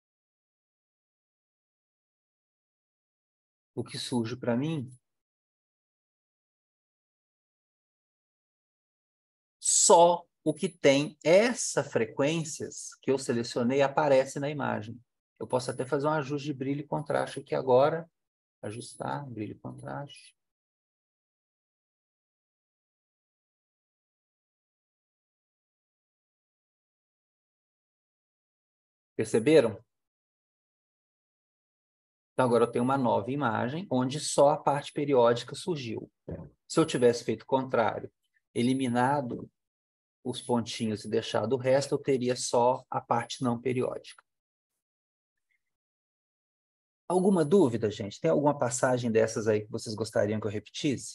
o que surge para mim, só o que tem essas frequências que eu selecionei aparece na imagem. Eu posso até fazer um ajuste de brilho e contraste aqui agora. Ajustar, brilho e contraste. Perceberam? Então, agora eu tenho uma nova imagem, onde só a parte periódica surgiu. Se eu tivesse feito o contrário, eliminado os pontinhos e deixado o resto, eu teria só a parte não periódica. Alguma dúvida, gente? Tem alguma passagem dessas aí que vocês gostariam que eu repetisse?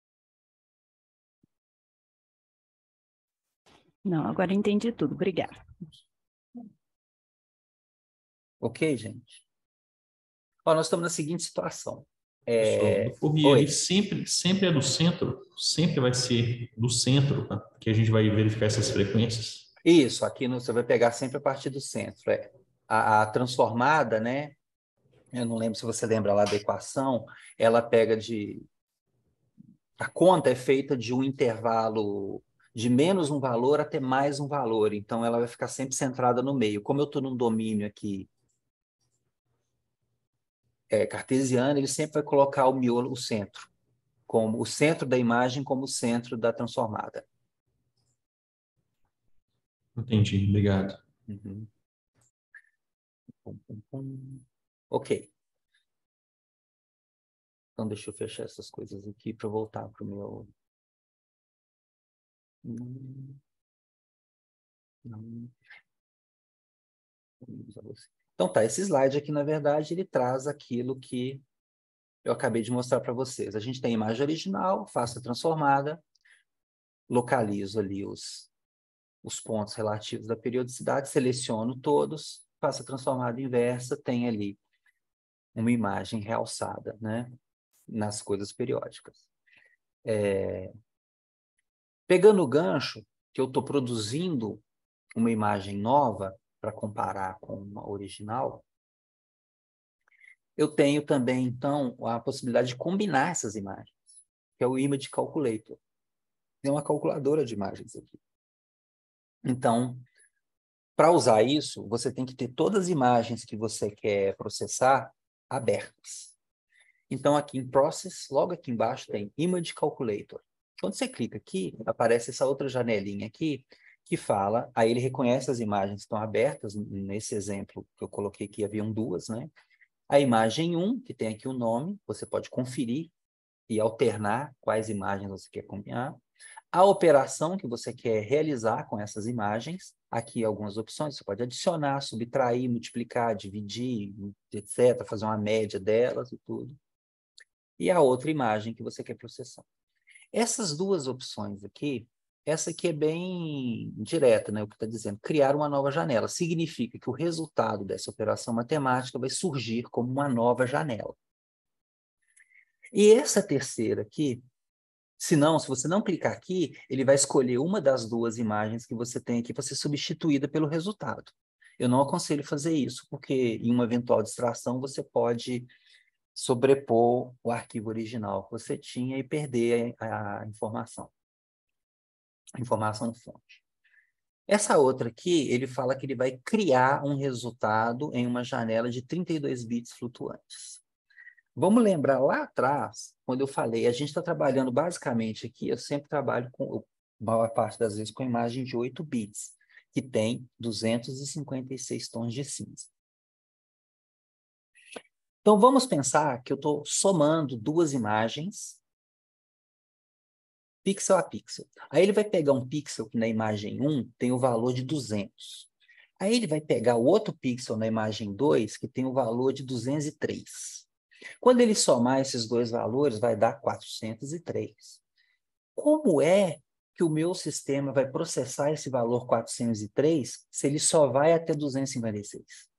Não, agora entendi tudo. Obrigada. Ok, gente? Ó, nós estamos na seguinte situação. Professor, É... do Fourier, Oi. ele sempre, sempre é do centro, sempre vai ser do centro, tá? Que a gente vai verificar essas frequências. Isso, aqui no, você vai pegar sempre a partir do centro. É. A, a transformada, né? Eu não lembro se você lembra lá da equação, ela pega de... A conta é feita de um intervalo de menos um valor até mais um valor. Então, ela vai ficar sempre centrada no meio. Como eu estou num domínio aqui é, cartesiano, ele sempre vai colocar o miolo, o centro, como o centro da imagem como o centro da transformada. Entendi, obrigado. Uhum. Pum, pum, pum. Ok. Então, deixa eu fechar essas coisas aqui para voltar para o meu... Hum, não. Então, tá, esse slide aqui, na verdade, ele traz aquilo que eu acabei de mostrar para vocês. A gente tem a imagem original, faço a transformada, localizo ali os, os pontos relativos da periodicidade, seleciono todos, faço a transformada inversa, tem ali uma imagem realçada, né, nas coisas periódicas. É... Pegando o gancho, que eu estou produzindo uma imagem nova para comparar com uma original, eu tenho também, então, a possibilidade de combinar essas imagens, que é o Image Calculator. Tem uma calculadora de imagens aqui. Então, para usar isso, você tem que ter todas as imagens que você quer processar abertas. Então, aqui em Process, logo aqui embaixo tem Image Calculator. Quando você clica aqui, aparece essa outra janelinha aqui, que fala, aí ele reconhece as imagens que estão abertas, nesse exemplo que eu coloquei aqui, haviam duas, né? A imagem um, que tem aqui o nome, você pode conferir e alternar quais imagens você quer combinar. A operação que você quer realizar com essas imagens, aqui algumas opções, você pode adicionar, subtrair, multiplicar, dividir, etcétera, fazer uma média delas e tudo. E a outra imagem que você quer processar. Essas duas opções aqui, essa aqui é bem direta, né? O que está dizendo, criar uma nova janela. Significa que o resultado dessa operação matemática vai surgir como uma nova janela. E essa terceira aqui, se não, se você não clicar aqui, ele vai escolher uma das duas imagens que você tem aqui para ser substituída pelo resultado. Eu não aconselho fazer isso, porque em uma eventual distração você pode sobrepor o arquivo original que você tinha e perder a, a informação. A informação fonte. Essa outra aqui, ele fala que ele vai criar um resultado em uma janela de trinta e dois bits flutuantes. Vamos lembrar lá atrás, quando eu falei, a gente está trabalhando basicamente aqui, eu sempre trabalho com, a maior parte das vezes, com imagem de oito bits, que tem duzentos e cinquenta e seis tons de cinza. Então, vamos pensar que eu estou somando duas imagens, pixel a pixel. Aí ele vai pegar um pixel que na imagem um tem o valor de duzentos. Aí ele vai pegar o outro pixel na imagem dois, que tem o valor de duzentos e três. Quando ele somar esses dois valores, vai dar quatrocentos e três. Como é que o meu sistema vai processar esse valor quatrocentos e três se ele só vai até duzentos e cinquenta e seis?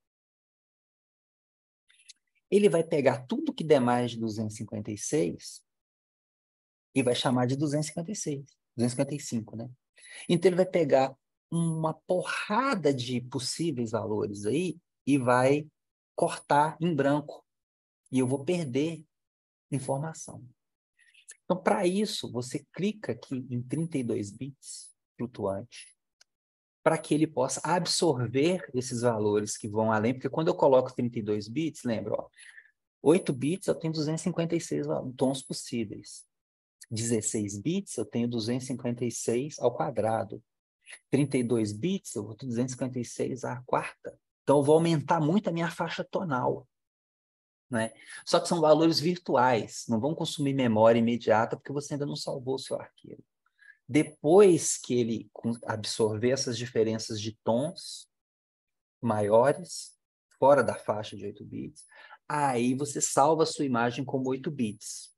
Ele vai pegar tudo que der mais de duzentos e cinquenta e seis e vai chamar de duzentos e cinquenta e seis, duzentos e cinquenta e cinco, né? Então ele vai pegar uma porrada de possíveis valores aí e vai cortar em branco. E eu vou perder informação. Então, para isso, você clica aqui em trinta e dois bits flutuante, para que ele possa absorver esses valores que vão além, porque quando eu coloco trinta e dois bits, lembra, ó, oito bits eu tenho duzentos e cinquenta e seis tons possíveis. dezesseis bits eu tenho duzentos e cinquenta e seis ao quadrado. trinta e dois bits eu vou ter duzentos e cinquenta e seis à quarta. Então, eu vou aumentar muito a minha faixa tonal. Né? Só que são valores virtuais, não vão consumir memória imediata porque você ainda não salvou o seu arquivo. Depois que ele absorver essas diferenças de tons maiores, fora da faixa de oito bits, aí você salva a sua imagem como oito bits.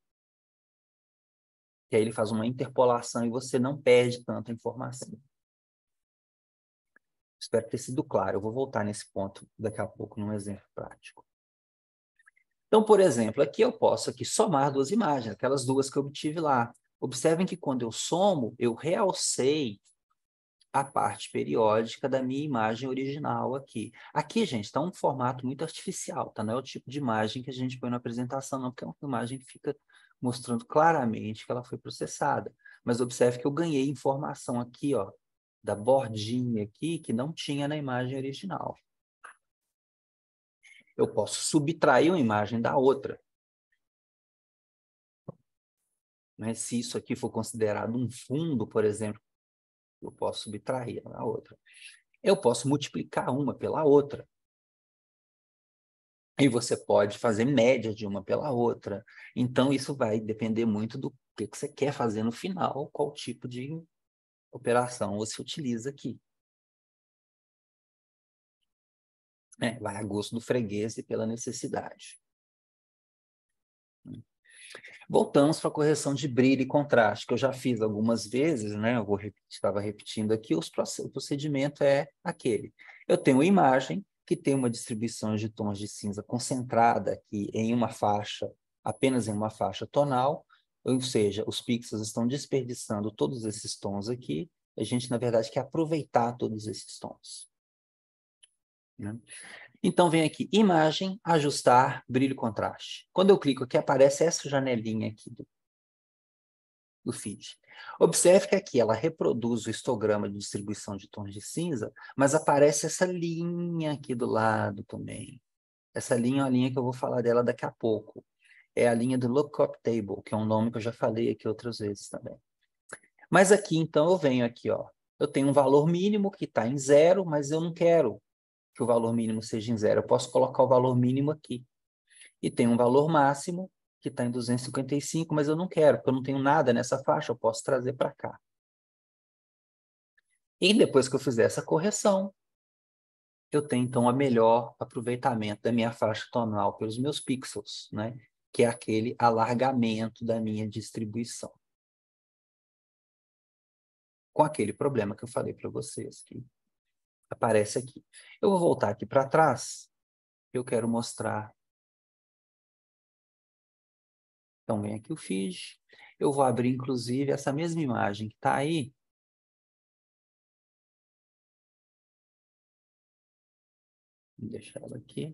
E aí ele faz uma interpolação e você não perde tanta informação. Espero ter sido claro. Eu vou voltar nesse ponto daqui a pouco num exemplo prático. Então, por exemplo, aqui eu posso aqui somar duas imagens, aquelas duas que eu obtive lá. Observem que quando eu somo, eu realcei a parte periódica da minha imagem original aqui. Aqui, gente, está um formato muito artificial, tá? Não é o tipo de imagem que a gente põe na apresentação, não, porque é uma imagem que fica mostrando claramente que ela foi processada. Mas observe que eu ganhei informação aqui, ó, da bordinha aqui, que não tinha na imagem original. Eu posso subtrair uma imagem da outra. Mas se isso aqui for considerado um fundo, por exemplo, eu posso subtrair a outra. Eu posso multiplicar uma pela outra. E você pode fazer média de uma pela outra. Então, isso vai depender muito do que você quer fazer no final, qual tipo de operação você utiliza aqui. É, vai a gosto do freguês e pela necessidade. Voltamos para a correção de brilho e contraste, que eu já fiz algumas vezes, né? Eu vou repetir, estava repetindo aqui, os proced- o procedimento é aquele. Eu tenho uma imagem que tem uma distribuição de tons de cinza concentrada aqui em uma faixa, apenas em uma faixa tonal, ou seja, os pixels estão desperdiçando todos esses tons aqui, a gente, na verdade, quer aproveitar todos esses tons. Né? Então, vem aqui, imagem, ajustar, brilho, contraste. Quando eu clico aqui, aparece essa janelinha aqui do, do feed. Observe que aqui ela reproduz o histograma de distribuição de tons de cinza, mas aparece essa linha aqui do lado também. Essa linha é uma linha que eu vou falar dela daqui a pouco. É a linha do Lookup Table, que é um nome que eu já falei aqui outras vezes também. Mas aqui, então, eu venho aqui, ó. Eu tenho um valor mínimo que está em zero, mas eu não quero que o valor mínimo seja em zero. Eu posso colocar o valor mínimo aqui. E tem um valor máximo que está em duzentos e cinquenta e cinco, mas eu não quero, porque eu não tenho nada nessa faixa, eu posso trazer para cá. E depois que eu fizer essa correção, eu tenho, então, o melhor aproveitamento da minha faixa tonal pelos meus pixels, né? Que é aquele alargamento da minha distribuição. Com aquele problema que eu falei para vocês, que aparece aqui. Eu vou voltar aqui para trás, eu quero mostrar. Então, vem aqui o feed. Eu vou abrir, inclusive, essa mesma imagem que está aí. Vou deixar ela aqui.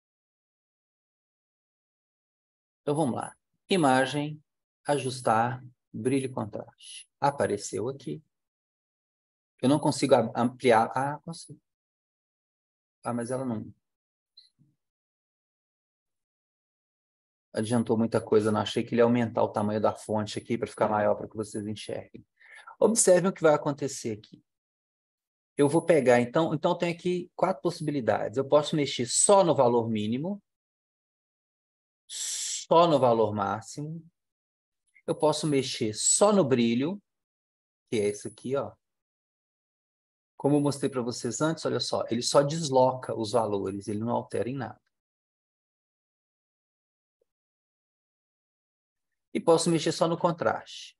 Então, vamos lá. Imagem, ajustar, brilho e contraste. Apareceu aqui. Eu não consigo ampliar. Ah, consigo. Ah, mas ela não adiantou muita coisa. Eu não achei que ele ia aumentar o tamanho da fonte aqui para ficar maior para que vocês enxerguem. Observem o que vai acontecer aqui. Eu vou pegar, então, então eu tenho aqui quatro possibilidades. Eu posso mexer só no valor mínimo, só no valor máximo. Eu posso mexer só no brilho, que é esse aqui, ó. Como eu mostrei para vocês antes, olha só, ele só desloca os valores, ele não altera em nada. E posso mexer só no contraste.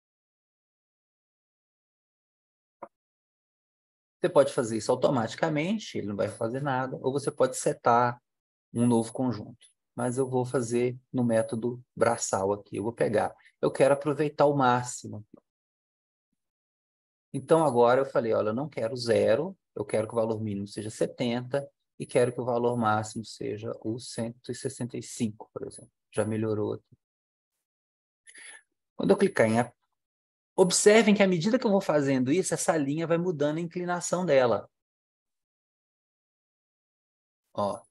Você pode fazer isso automaticamente, ele não vai fazer nada, ou você pode setar um novo conjunto. Mas eu vou fazer no método braçal aqui, eu vou pegar. Eu quero aproveitar o máximo. Então, agora eu falei, olha, eu não quero zero, eu quero que o valor mínimo seja setenta e quero que o valor máximo seja o cento e sessenta e cinco, por exemplo. Já melhorou aqui. Quando eu clicar em... Observem que à medida que eu vou fazendo isso, essa linha vai mudando a inclinação dela. Ó.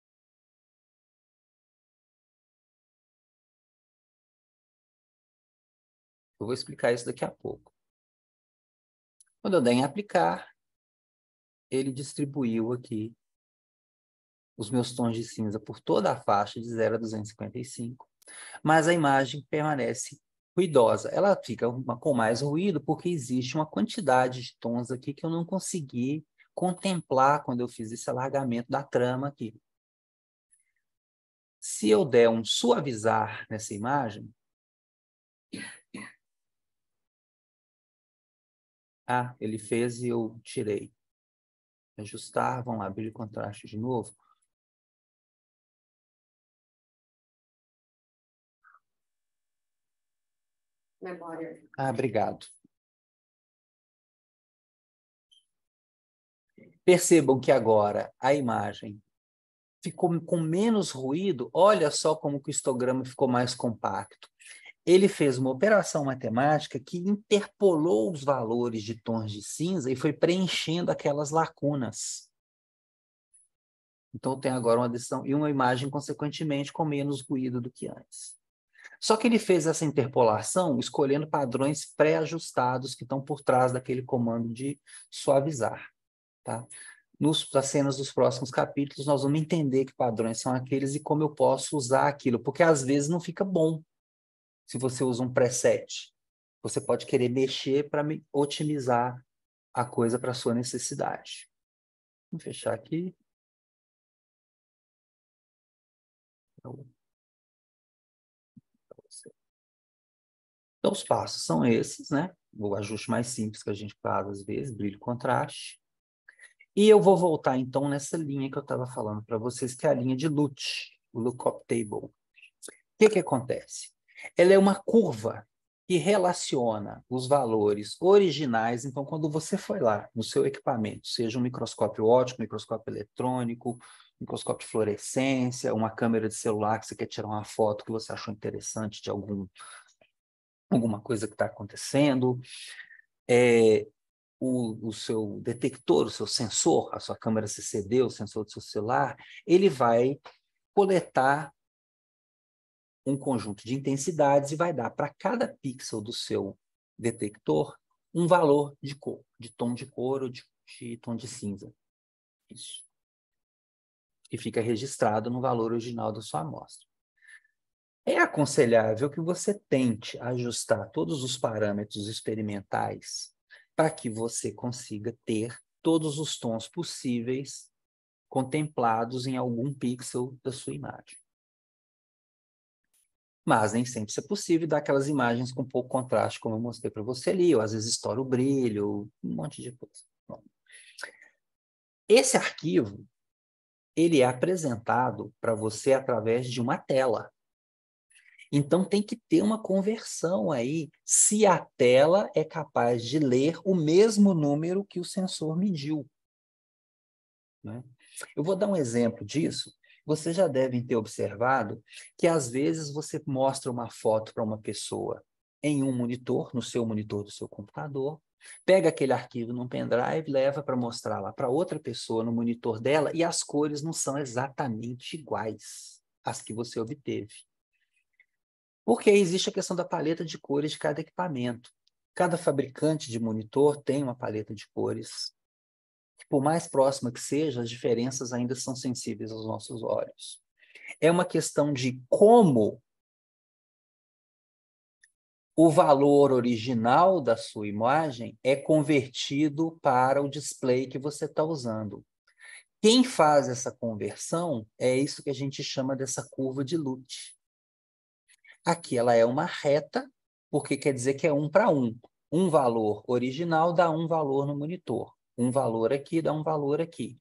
Eu vou explicar isso daqui a pouco. Quando eu der em aplicar, ele distribuiu aqui os meus tons de cinza por toda a faixa de zero a duzentos e cinquenta e cinco, mas a imagem permanece ruidosa. Ela fica uma, com mais ruído porque existe uma quantidade de tons aqui que eu não consegui contemplar quando eu fiz esse alargamento da trama aqui. Se eu der um suavizar nessa imagem... Ah, ele fez e eu tirei. Ajustar, vamos lá, brilho e contraste de novo. Memória. Ah, obrigado. Percebam que agora a imagem ficou com menos ruído. Olha só como que o histograma ficou mais compacto. Ele fez uma operação matemática que interpolou os valores de tons de cinza e foi preenchendo aquelas lacunas. Então tem agora uma decisão e uma imagem, consequentemente, com menos ruído do que antes. Só que ele fez essa interpolação escolhendo padrões pré-ajustados que estão por trás daquele comando de suavizar. Tá? Nos, nas cenas dos próximos capítulos, nós vamos entender que padrões são aqueles e como eu posso usar aquilo, porque às vezes não fica bom se você usa um preset. Você pode querer mexer para otimizar a coisa para a sua necessidade. Vou fechar aqui. Então, os passos são esses, né? O ajuste mais simples que a gente faz às vezes, brilho e contraste. E eu vou voltar, então, nessa linha que eu estava falando para vocês, que é a linha de L U T, o Lookup Table. O que que acontece? Ela é uma curva que relaciona os valores originais. Então, quando você foi lá no seu equipamento, seja um microscópio óptico, microscópio eletrônico, microscópio de fluorescência, uma câmera de celular que você quer tirar uma foto que você achou interessante de algum, alguma coisa que está acontecendo, é, o, o seu detector, o seu sensor, a sua câmera C C D, o sensor do seu celular, ele vai coletar um conjunto de intensidades e vai dar para cada pixel do seu detector um valor de cor, de tom de cor ou de, de tom de cinza. Isso. Que fica registrado no valor original da sua amostra. É aconselhável que você tente ajustar todos os parâmetros experimentais para que você consiga ter todos os tons possíveis contemplados em algum pixel da sua imagem. Mas nem sempre isso é possível dar aquelas imagens com pouco contraste, como eu mostrei para você ali, ou às vezes estoura o brilho, um monte de coisa. Bom, esse arquivo, ele é apresentado para você através de uma tela. Então tem que ter uma conversão aí, se a tela é capaz de ler o mesmo número que o sensor mediu. Né? Eu vou dar um exemplo disso. Vocês já devem ter observado que, às vezes, você mostra uma foto para uma pessoa em um monitor, no seu monitor do seu computador, pega aquele arquivo num pendrive, leva para mostrar lá para outra pessoa no monitor dela, e as cores não são exatamente iguais às que você obteve. Porque existe a questão da paleta de cores de cada equipamento. Cada fabricante de monitor tem uma paleta de cores. Por mais próxima que seja, as diferenças ainda são sensíveis aos nossos olhos. É uma questão de como o valor original da sua imagem é convertido para o display que você está usando. Quem faz essa conversão é isso que a gente chama dessa curva de Lutz. Aqui ela é uma reta, porque quer dizer que é um para um. Um valor original dá um valor no monitor. Um valor aqui dá um valor aqui.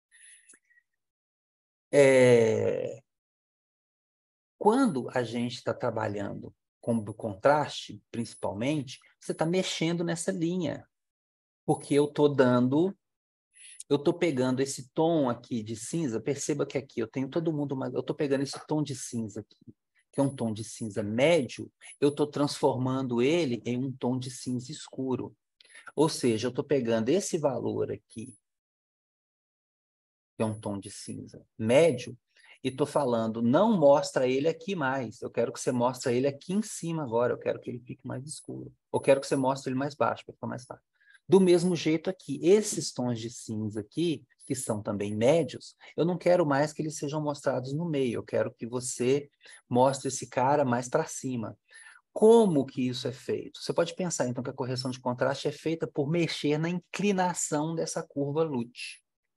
É... Quando a gente está trabalhando com o contraste, principalmente, você está mexendo nessa linha. Porque eu estou dando... Eu estou pegando esse tom aqui de cinza, perceba que aqui eu tenho todo mundo... Eu estou pegando esse tom de cinza aqui, que é um tom de cinza médio, eu estou transformando ele em um tom de cinza escuro. Ou seja, eu estou pegando esse valor aqui, que é um tom de cinza médio, e estou falando, não mostra ele aqui mais, eu quero que você mostre ele aqui em cima agora, eu quero que ele fique mais escuro. Ou quero que você mostre ele mais baixo, para ficar mais baixo. Do mesmo jeito aqui, esses tons de cinza aqui, que são também médios, eu não quero mais que eles sejam mostrados no meio, eu quero que você mostre esse cara mais para cima. Como que isso é feito? Você pode pensar, então, que a correção de contraste é feita por mexer na inclinação dessa curva Lutz.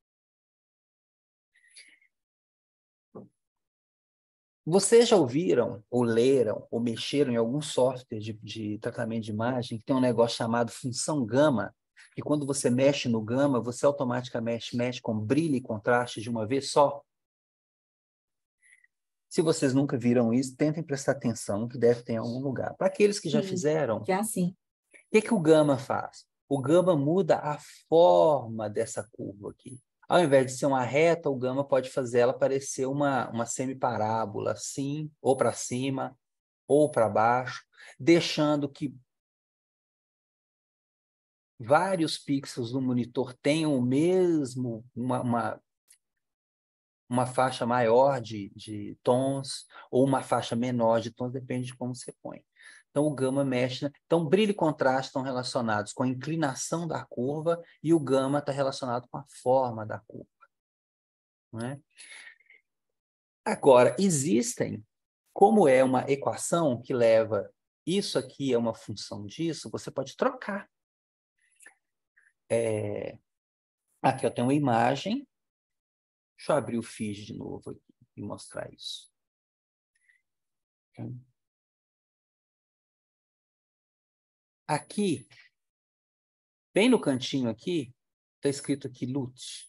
Vocês já ouviram, ou leram, ou mexeram em algum software de, de tratamento de imagem que tem um negócio chamado função gama, que quando você mexe no gama, você automaticamente mexe com brilho e contraste de uma vez só? Se vocês nunca viram isso, tentem prestar atenção, que deve ter em algum lugar. Para aqueles que já Sim, fizeram, já sim. o que, que o gama faz? O gama muda a forma dessa curva aqui. Ao invés de ser uma reta, o gama pode fazer ela parecer uma, uma semiparábola, assim, ou para cima, ou para baixo, deixando que vários pixels do monitor tenham o mesmo, uma, uma, uma faixa maior de, de tons, ou uma faixa menor de tons, depende de como você põe. Então, o gama mexe... Então, brilho e contraste estão relacionados com a inclinação da curva e o gama está relacionado com a forma da curva. Não é? Agora, existem, como é uma equação que leva isso aqui é uma função disso, você pode trocar. É... Aqui eu tenho uma imagem. Deixa eu abrir o feed de novo aqui e mostrar isso. Aqui, bem no cantinho aqui, está escrito aqui Lutz.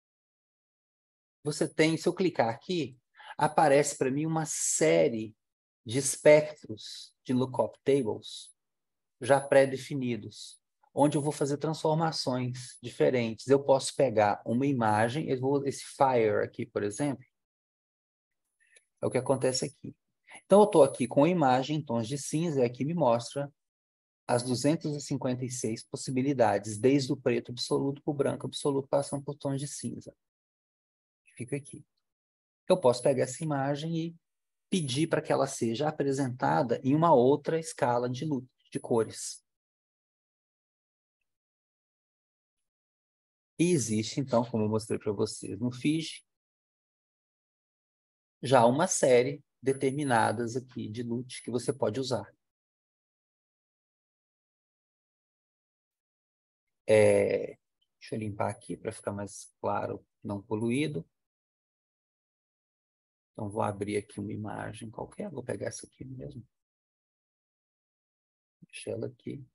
Você tem, se eu clicar aqui, aparece para mim uma série de espectros de lookup tables já pré-definidos, onde eu vou fazer transformações diferentes. Eu posso pegar uma imagem, eu vou, esse Fire aqui, por exemplo, é o que acontece aqui. Então, eu estou aqui com a imagem em tons de cinza, e aqui me mostra as duzentas e cinquenta e seis possibilidades, desde o preto absoluto para o branco absoluto, passando por tons de cinza. Fica aqui. Eu posso pegar essa imagem e pedir para que ela seja apresentada em uma outra escala de luz, de cores. E existe, então, como eu mostrei para vocês no Fiji, já uma série determinadas aqui de luz que você pode usar. É, deixa eu limpar aqui para ficar mais claro, não poluído. Então, vou abrir aqui uma imagem qualquer, vou pegar essa aqui mesmo. Deixa ela aqui.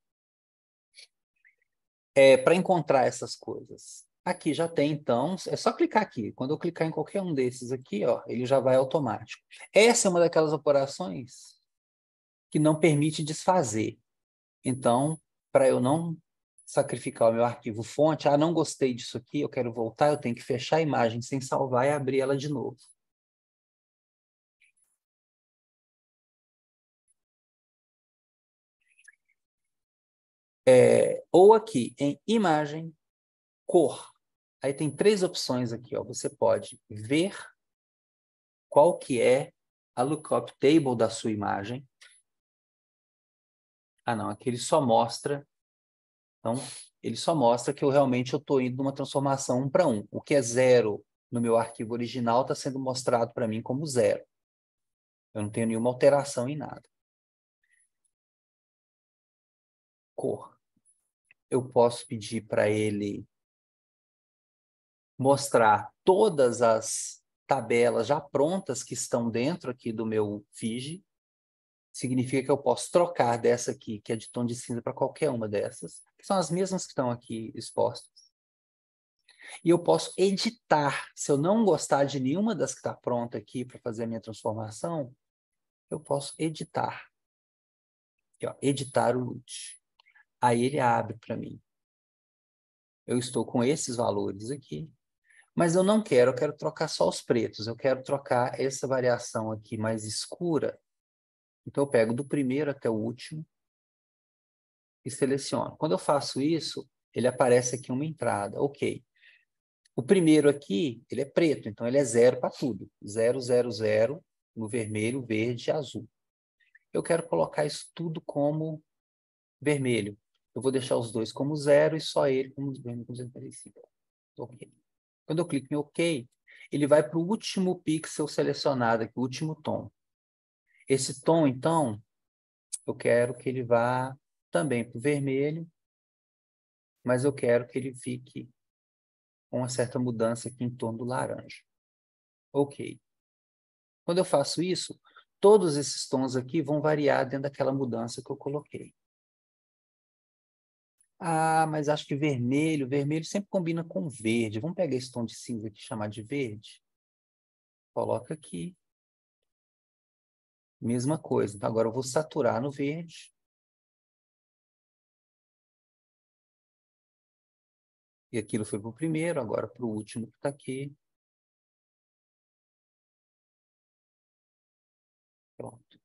É, para encontrar essas coisas. Aqui já tem, então, é só clicar aqui. Quando eu clicar em qualquer um desses aqui, ó, ele já vai automático. Essa é uma daquelas operações que não permite desfazer. Então, para eu não sacrificar o meu arquivo fonte, ah, não gostei disso aqui, eu quero voltar, eu tenho que fechar a imagem sem salvar e abrir ela de novo. É, ou aqui em imagem, cor. Aí tem três opções aqui, ó. Você pode ver qual que é a lookup table da sua imagem. Ah, não, aqui ele só mostra. Então, ele só mostra que eu realmente estou indo numa transformação um para um. O que é zero no meu arquivo original está sendo mostrado para mim como zero. Eu não tenho nenhuma alteração em nada. Cor. Eu posso pedir para ele mostrar todas as tabelas já prontas que estão dentro aqui do meu F I G. Significa que eu posso trocar dessa aqui, que é de tom de cinza, para qualquer uma dessas, que são as mesmas que estão aqui expostas. E eu posso editar. Se eu não gostar de nenhuma das que está pronta aqui para fazer a minha transformação, eu posso editar. Aqui, ó, editar o L U T. Aí ele abre para mim. Eu estou com esses valores aqui, mas eu não quero, eu quero trocar só os pretos. Eu quero trocar essa variação aqui mais escura. Então, eu pego do primeiro até o último e seleciono. Quando eu faço isso, ele aparece aqui uma entrada. Ok. O primeiro aqui, ele é preto, então ele é zero para tudo. Zero, zero, zero, no vermelho, verde e azul. Eu quero colocar isso tudo como vermelho. Eu vou deixar os dois como zero e só ele como vermelho com duzentos e quarenta e cinco. Ok. Quando eu clico em OK, ele vai para o último pixel selecionado aqui, o último tom. Esse tom, então, eu quero que ele vá também para o vermelho, mas eu quero que ele fique com uma certa mudança aqui em torno do laranja. Ok. Quando eu faço isso, todos esses tons aqui vão variar dentro daquela mudança que eu coloquei. Ah, mas acho que vermelho, vermelho sempre combina com verde. Vamos pegar esse tom de cinza aqui e chamar de verde? Coloca aqui. Mesma coisa. Então, agora eu vou saturar no verde. E aquilo foi para o primeiro, agora para o último que está aqui. Pronto.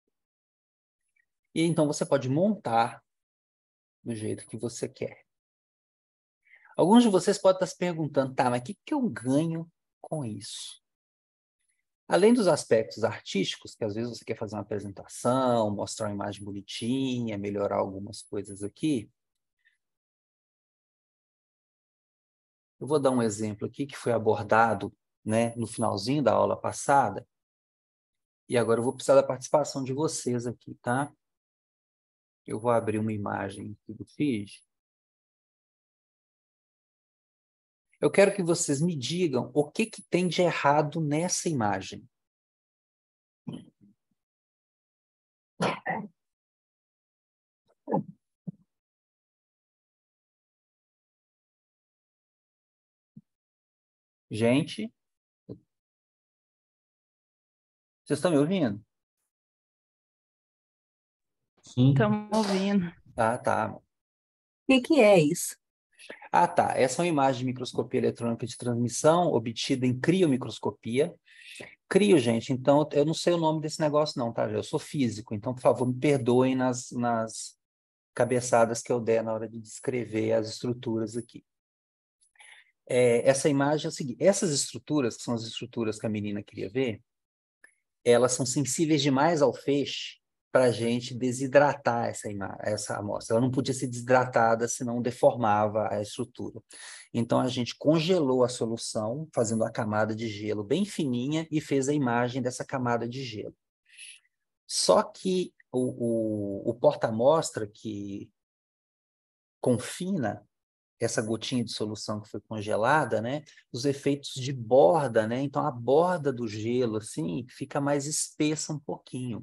E então você pode montar do jeito que você quer. Alguns de vocês podem estar se perguntando, tá, mas o que, que eu ganho com isso? Além dos aspectos artísticos, que às vezes você quer fazer uma apresentação, mostrar uma imagem bonitinha, melhorar algumas coisas aqui, eu vou dar um exemplo aqui que foi abordado, né, no finalzinho da aula passada, e agora eu vou precisar da participação de vocês aqui, tá? Eu vou abrir uma imagem aqui do F I G. Eu quero que vocês me digam o que, que tem de errado nessa imagem. Gente, vocês estão me ouvindo? Sim. Estamos ouvindo. Ah, tá. O que que é isso? Ah, tá. Essa é uma imagem de microscopia eletrônica de transmissão obtida em criomicroscopia. Crio, gente, então eu não sei o nome desse negócio não, tá? Eu sou físico, então, por favor, me perdoem nas, nas cabeçadas que eu der na hora de descrever as estruturas aqui. É, essa imagem é o seguinte, essas estruturas, que são as estruturas que a menina queria ver, elas são sensíveis demais ao feixe para a gente desidratar essa, essa amostra. Ela não podia ser desidratada, senão deformava a estrutura. Então, a gente congelou a solução, fazendo a camada de gelo bem fininha e fez a imagem dessa camada de gelo. Só que o, o, o porta-amostra que confina essa gotinha de solução que foi congelada, né, os efeitos de borda, né, então a borda do gelo, assim, fica mais espessa um pouquinho.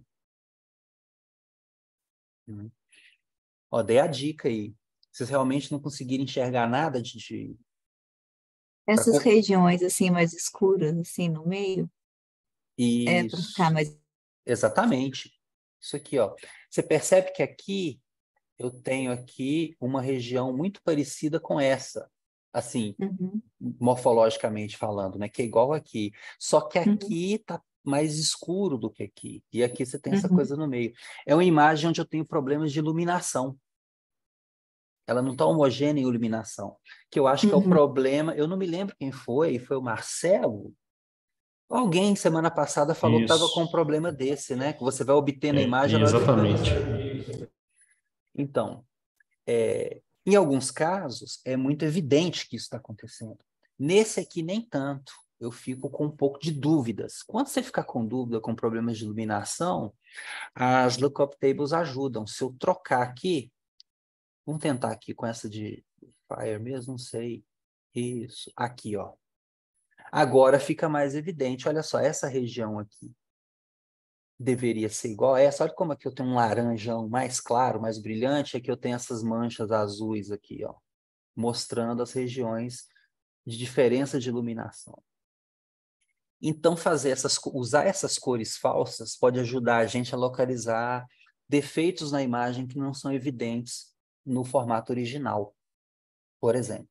Hum. Ó, dei a dica aí. Vocês realmente não conseguiram enxergar nada de... de... Essas pra... regiões assim mais escuras, assim, no meio, é para ficar Isso, mais... exatamente. Isso aqui, ó. Você percebe que aqui eu tenho aqui uma região muito parecida com essa, assim, Uhum, morfologicamente falando, né? Que é igual aqui. Só que uhum, aqui tá mais escuro do que aqui. E aqui você tem essa uhum. coisa no meio. É uma imagem onde eu tenho problemas de iluminação. Ela não está homogênea em iluminação. Que eu acho que é o Uhum. problema. Eu não me lembro quem foi, foi o Marcelo. Alguém, semana passada, falou que estava com um Isso. problema desse, né? Que você vai obter na É, imagem, ela vai ficando... exatamente. Então, é, em alguns casos, é muito evidente que isso está acontecendo. Nesse aqui, nem tanto. Eu fico com um pouco de dúvidas. Quando você ficar com dúvida, com problemas de iluminação, as lookup tables ajudam. Se eu trocar aqui, vamos tentar aqui com essa de Fire mesmo, não sei. Isso, aqui, ó. Agora fica mais evidente. Olha só, essa região aqui deveria ser igual a essa. Olha como aqui eu tenho um laranjão mais claro, mais brilhante. Aqui eu tenho essas manchas azuis aqui, ó, mostrando as regiões de diferença de iluminação. Então, fazer essas, usar essas cores falsas pode ajudar a gente a localizar defeitos na imagem que não são evidentes no formato original, por exemplo.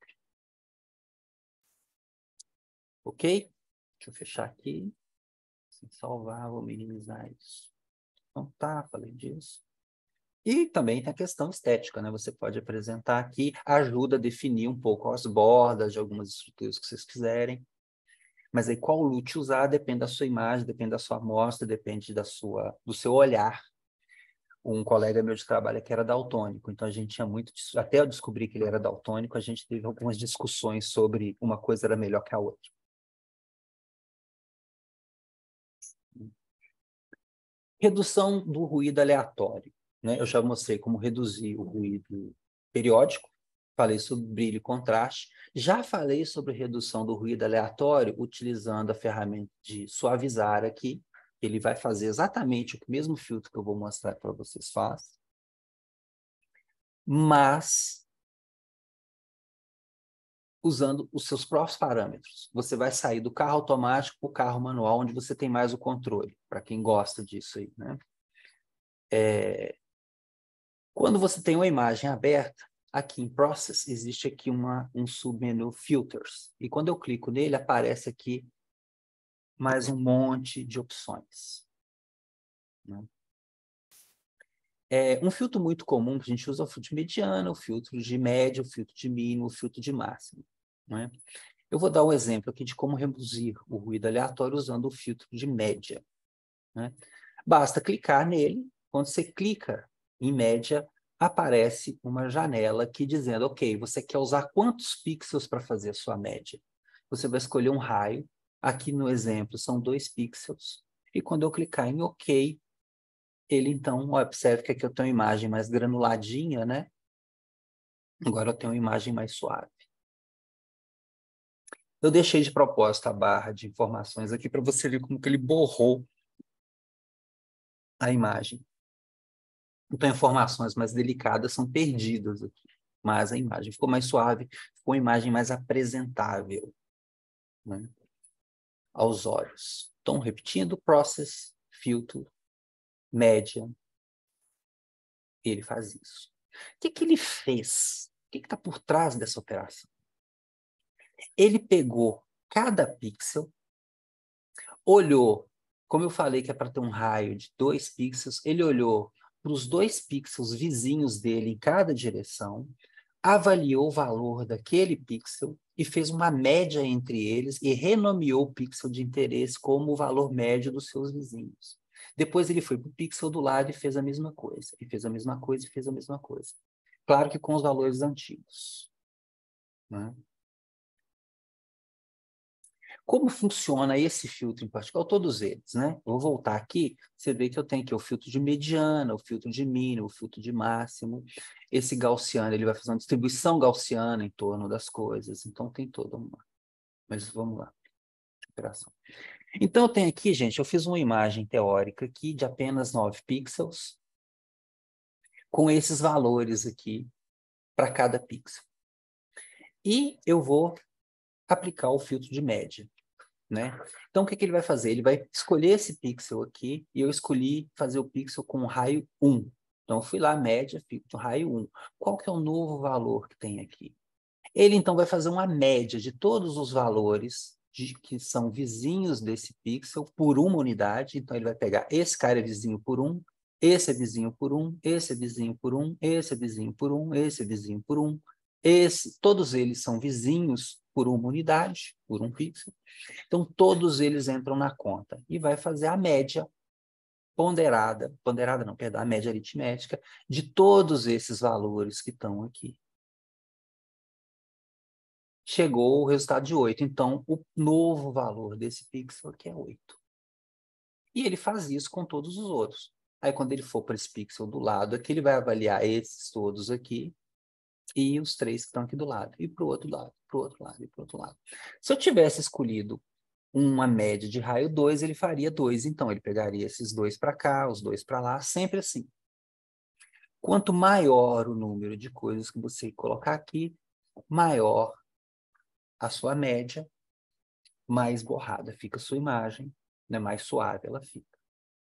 Ok? Deixa eu fechar aqui. Sem salvar, vou minimizar isso. Então tá, falei disso. E também tem a questão estética, né? Você pode apresentar aqui, ajuda a definir um pouco as bordas de algumas estruturas que vocês quiserem. Mas aí qual look usar depende da sua imagem, depende da sua amostra, depende da sua, do seu olhar. Um colega meu de trabalho que era daltônico, então a gente tinha muito... Até eu descobrir que ele era daltônico, a gente teve algumas discussões sobre uma coisa era melhor que a outra. Redução do ruído aleatório, né? Eu já mostrei como reduzir o ruído periódico, falei sobre brilho e contraste, já falei sobre redução do ruído aleatório utilizando a ferramenta de suavizar aqui. Ele vai fazer exatamente o mesmo filtro que eu vou mostrar para vocês faz, mas usando os seus próprios parâmetros. Você vai sair do carro automático para o carro manual, onde você tem mais o controle, para quem gosta disso aí, né? É... Quando você tem uma imagem aberta, aqui em Process, existe aqui uma, um submenu Filters. E quando eu clico nele, aparece aqui mais um monte de opções, né? É, um filtro muito comum que a gente usa é o filtro de mediana, o filtro de média, o filtro de mínimo, o filtro de máximo, né? Eu vou dar um exemplo aqui de como reduzir o ruído aleatório usando o filtro de média, né? Basta clicar nele. Quando você clica em média, aparece uma janela aqui dizendo, ok, você quer usar quantos pixels para fazer a sua média? Você vai escolher um raio. Aqui no exemplo são dois pixels. E quando eu clicar em ok, ele então, ó, observe que aqui eu tenho uma imagem mais granuladinha, né? Agora eu tenho uma imagem mais suave. Eu deixei de propósito a barra de informações aqui para você ver como que ele borrou a imagem. Então, informações mais delicadas são perdidas aqui, mas a imagem ficou mais suave, ficou uma imagem mais apresentável, né, aos olhos. Então, repetindo, process, filtro, média, ele faz isso. O que que ele fez? O que que está por trás dessa operação? Ele pegou cada pixel, olhou, como eu falei que é para ter um raio de dois pixels, ele olhou para os dois pixels vizinhos dele em cada direção, avaliou o valor daquele pixel e fez uma média entre eles e renomeou o pixel de interesse como o valor médio dos seus vizinhos. Depois ele foi para o pixel do lado e fez a mesma coisa, e fez a mesma coisa, e fez a mesma coisa. Claro que com os valores antigos, né? Como funciona esse filtro em particular? Todos eles, né? Eu vou voltar aqui, você vê que eu tenho aqui o filtro de mediana, o filtro de mínimo, o filtro de máximo. Esse gaussiano, ele vai fazer uma distribuição gaussiana em torno das coisas. Então, tem toda uma... Mas vamos lá. Operação. Então, eu tenho aqui, gente, eu fiz uma imagem teórica aqui de apenas nove pixels, com esses valores aqui para cada pixel. E eu vou aplicar o filtro de média, né? Então, o que que ele vai fazer? Ele vai escolher esse pixel aqui, e eu escolhi fazer o pixel com raio um. Então, eu fui lá, média, filtro raio um. Qual que é o novo valor que tem aqui? Ele, então, vai fazer uma média de todos os valores de, que são vizinhos desse pixel por uma unidade. Então, ele vai pegar esse cara vizinho por um, esse é vizinho por um, esse é vizinho por um, esse é vizinho por um, esse é vizinho por um, esse, todos eles são vizinhos por uma unidade, por um pixel. Então, todos eles entram na conta e vai fazer a média ponderada, ponderada não, perdão, a média aritmética de todos esses valores que estão aqui. Chegou o resultado de oito. Então, o novo valor desse pixel aqui é oito. E ele faz isso com todos os outros. Aí, quando ele for para esse pixel do lado aqui, ele vai avaliar esses todos aqui e os três que estão aqui do lado. E para o outro lado, para o outro lado e para o outro lado. Se eu tivesse escolhido uma média de raio dois, ele faria dois. Então, ele pegaria esses dois para cá, os dois para lá, sempre assim. Quanto maior o número de coisas que você colocar aqui, maior a sua média, mais borrada fica a sua imagem, né? Mais suave ela fica.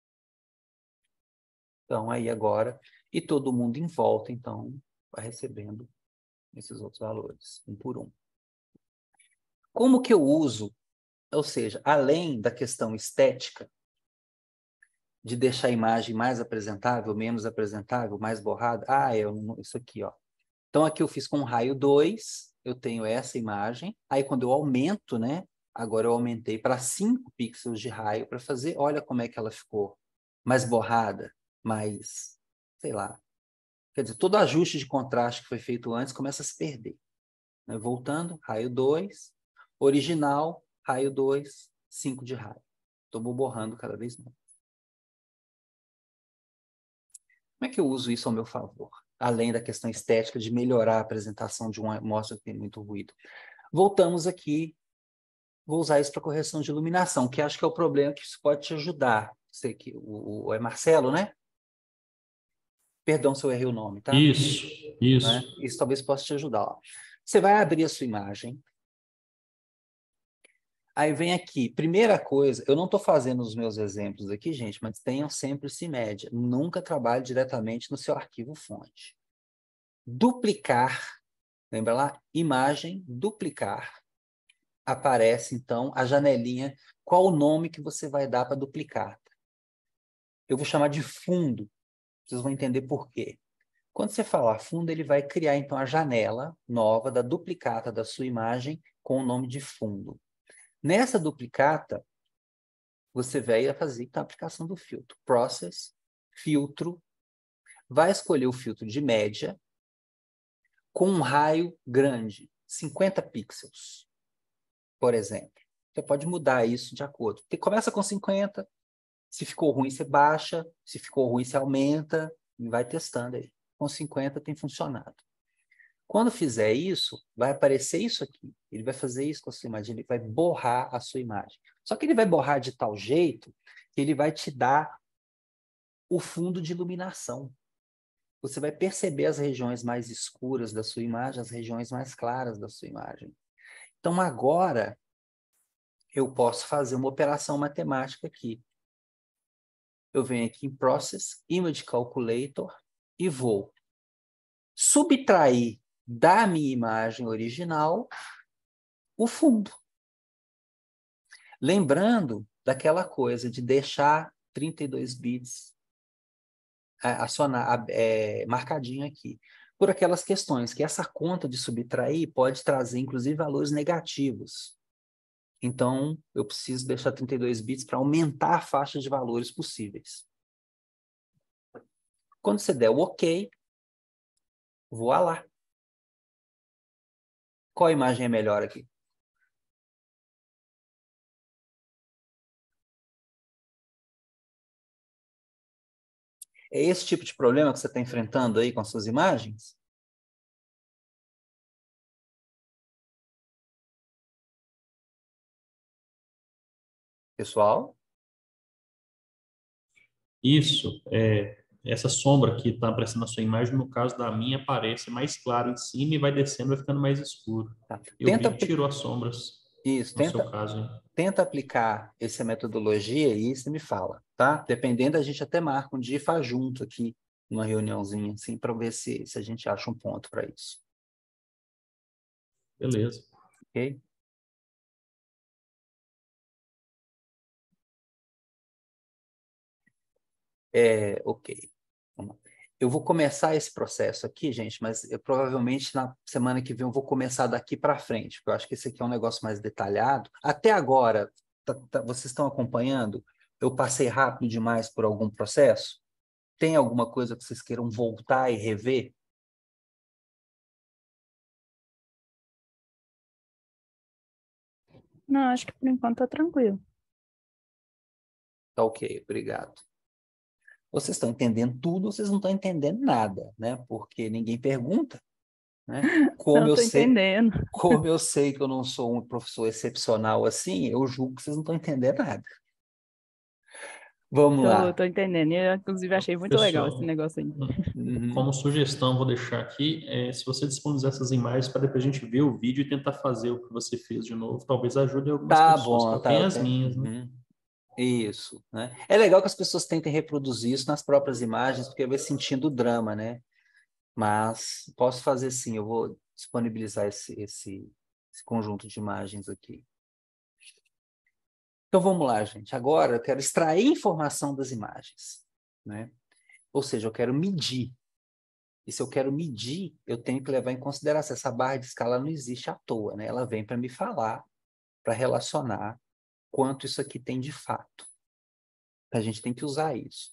Então, aí agora, e todo mundo em volta, então, vai recebendo esses outros valores, um por um. Como que eu uso, ou seja, além da questão estética, de deixar a imagem mais apresentável, menos apresentável, mais borrada, ah, eu, isso aqui, ó. Então, aqui eu fiz com raio dois, eu tenho essa imagem, aí quando eu aumento, né, agora eu aumentei para cinco pixels de raio para fazer, olha como é que ela ficou mais borrada, mais, sei lá. Quer dizer, todo ajuste de contraste que foi feito antes começa a se perder. Né? Voltando, raio dois, original, raio dois, cinco de raio. Estou borrando cada vez mais. Como é que eu uso isso ao meu favor? Além da questão estética de melhorar a apresentação de uma amostra que tem muito ruído. Voltamos aqui, vou usar isso para correção de iluminação, que acho que é o problema que isso pode te ajudar. Sei que o, o é Marcelo, né? Perdão se eu errei o nome, tá? Isso, isso. Né? Isso talvez possa te ajudar. Ó. Você vai abrir a sua imagem. Aí vem aqui, primeira coisa, eu não estou fazendo os meus exemplos aqui, gente, mas tenham sempre esse média. Nunca trabalhe diretamente no seu arquivo fonte. Duplicar, lembra lá? Imagem, duplicar. Aparece, então, a janelinha, qual o nome que você vai dar para duplicar. Eu vou chamar de fundo, vocês vão entender por quê. Quando você falar fundo, ele vai criar, então, a janela nova da duplicata da sua imagem com o nome de fundo. Nessa duplicata, você vai fazer então, a aplicação do filtro. Process, filtro, vai escolher o filtro de média com um raio grande, cinquenta pixels, por exemplo. Você pode mudar isso de acordo. Porque começa com cinquenta, se ficou ruim, você baixa, se ficou ruim, você aumenta, e vai testando aí. Com cinquenta tem funcionado. Quando fizer isso, vai aparecer isso aqui. Ele vai fazer isso com a sua imagem, ele vai borrar a sua imagem. Só que ele vai borrar de tal jeito que ele vai te dar o fundo de iluminação. Você vai perceber as regiões mais escuras da sua imagem, as regiões mais claras da sua imagem. Então, agora, eu posso fazer uma operação matemática aqui. Eu venho aqui em Process, Image Calculator, e vou subtrair da minha imagem original o fundo. Lembrando daquela coisa de deixar trinta e dois bits a, a, a, é, marcadinho aqui. Por aquelas questões que essa conta de subtrair pode trazer, inclusive, valores negativos. Então, eu preciso deixar trinta e dois bits para aumentar a faixa de valores possíveis. Quando você der o OK, voa lá. Qual imagem é melhor aqui? É esse tipo de problema que você está enfrentando aí com as suas imagens? Pessoal? Isso, é, essa sombra que está aparecendo na sua imagem, no caso da minha, aparece mais claro em cima e vai descendo, vai ficando mais escuro. Tá. Eu Tenta, vi que tirou as sombras isso, no seu tenta, caso, hein? tenta aplicar essa metodologia e você me fala, tá? Dependendo, a gente até marca um dia e faz junto aqui, uma reuniãozinha, assim, para ver se, se a gente acha um ponto para isso. Beleza. Ok? É, ok. Vamos lá. Eu vou começar esse processo aqui, gente, mas eu, provavelmente na semana que vem eu vou começar daqui para frente, porque eu acho que esse aqui é um negócio mais detalhado. Até agora, tá, tá, vocês estão acompanhando? Eu passei rápido demais por algum processo? Tem alguma coisa que vocês queiram voltar e rever? Não, acho que por enquanto tá tranquilo. Tá ok, obrigado. Vocês estão entendendo tudo, vocês não estão entendendo nada, né? Porque ninguém pergunta, né? Como Não, eu tô sei, entendendo. como eu sei que eu não sou um professor excepcional assim, eu julgo que vocês não estão entendendo nada. Vamos Tô, lá. tô entendendo. E eu, inclusive, achei muito legal esse Pessoal, negócio aí. Uhum. como sugestão, vou deixar aqui, é, se você disponibilizar essas imagens para depois a gente ver o vídeo e tentar fazer o que você fez de novo, talvez ajude algumas Tá pessoas, tá? bom, Eu tá. tenho Eu as tenho... minhas, né? Uhum. Isso, né? É legal que as pessoas tentem reproduzir isso nas próprias imagens, porque vai sentindo o drama, né? Mas posso fazer sim, eu vou disponibilizar esse, esse, esse conjunto de imagens aqui. Então vamos lá, gente. Agora eu quero extrair informação das imagens, né? Ou seja, eu quero medir. E se eu quero medir, eu tenho que levar em consideração. Essa barra de escala não existe à toa, né? Ela vem para me falar, para relacionar quanto isso aqui tem de fato. A gente tem que usar isso.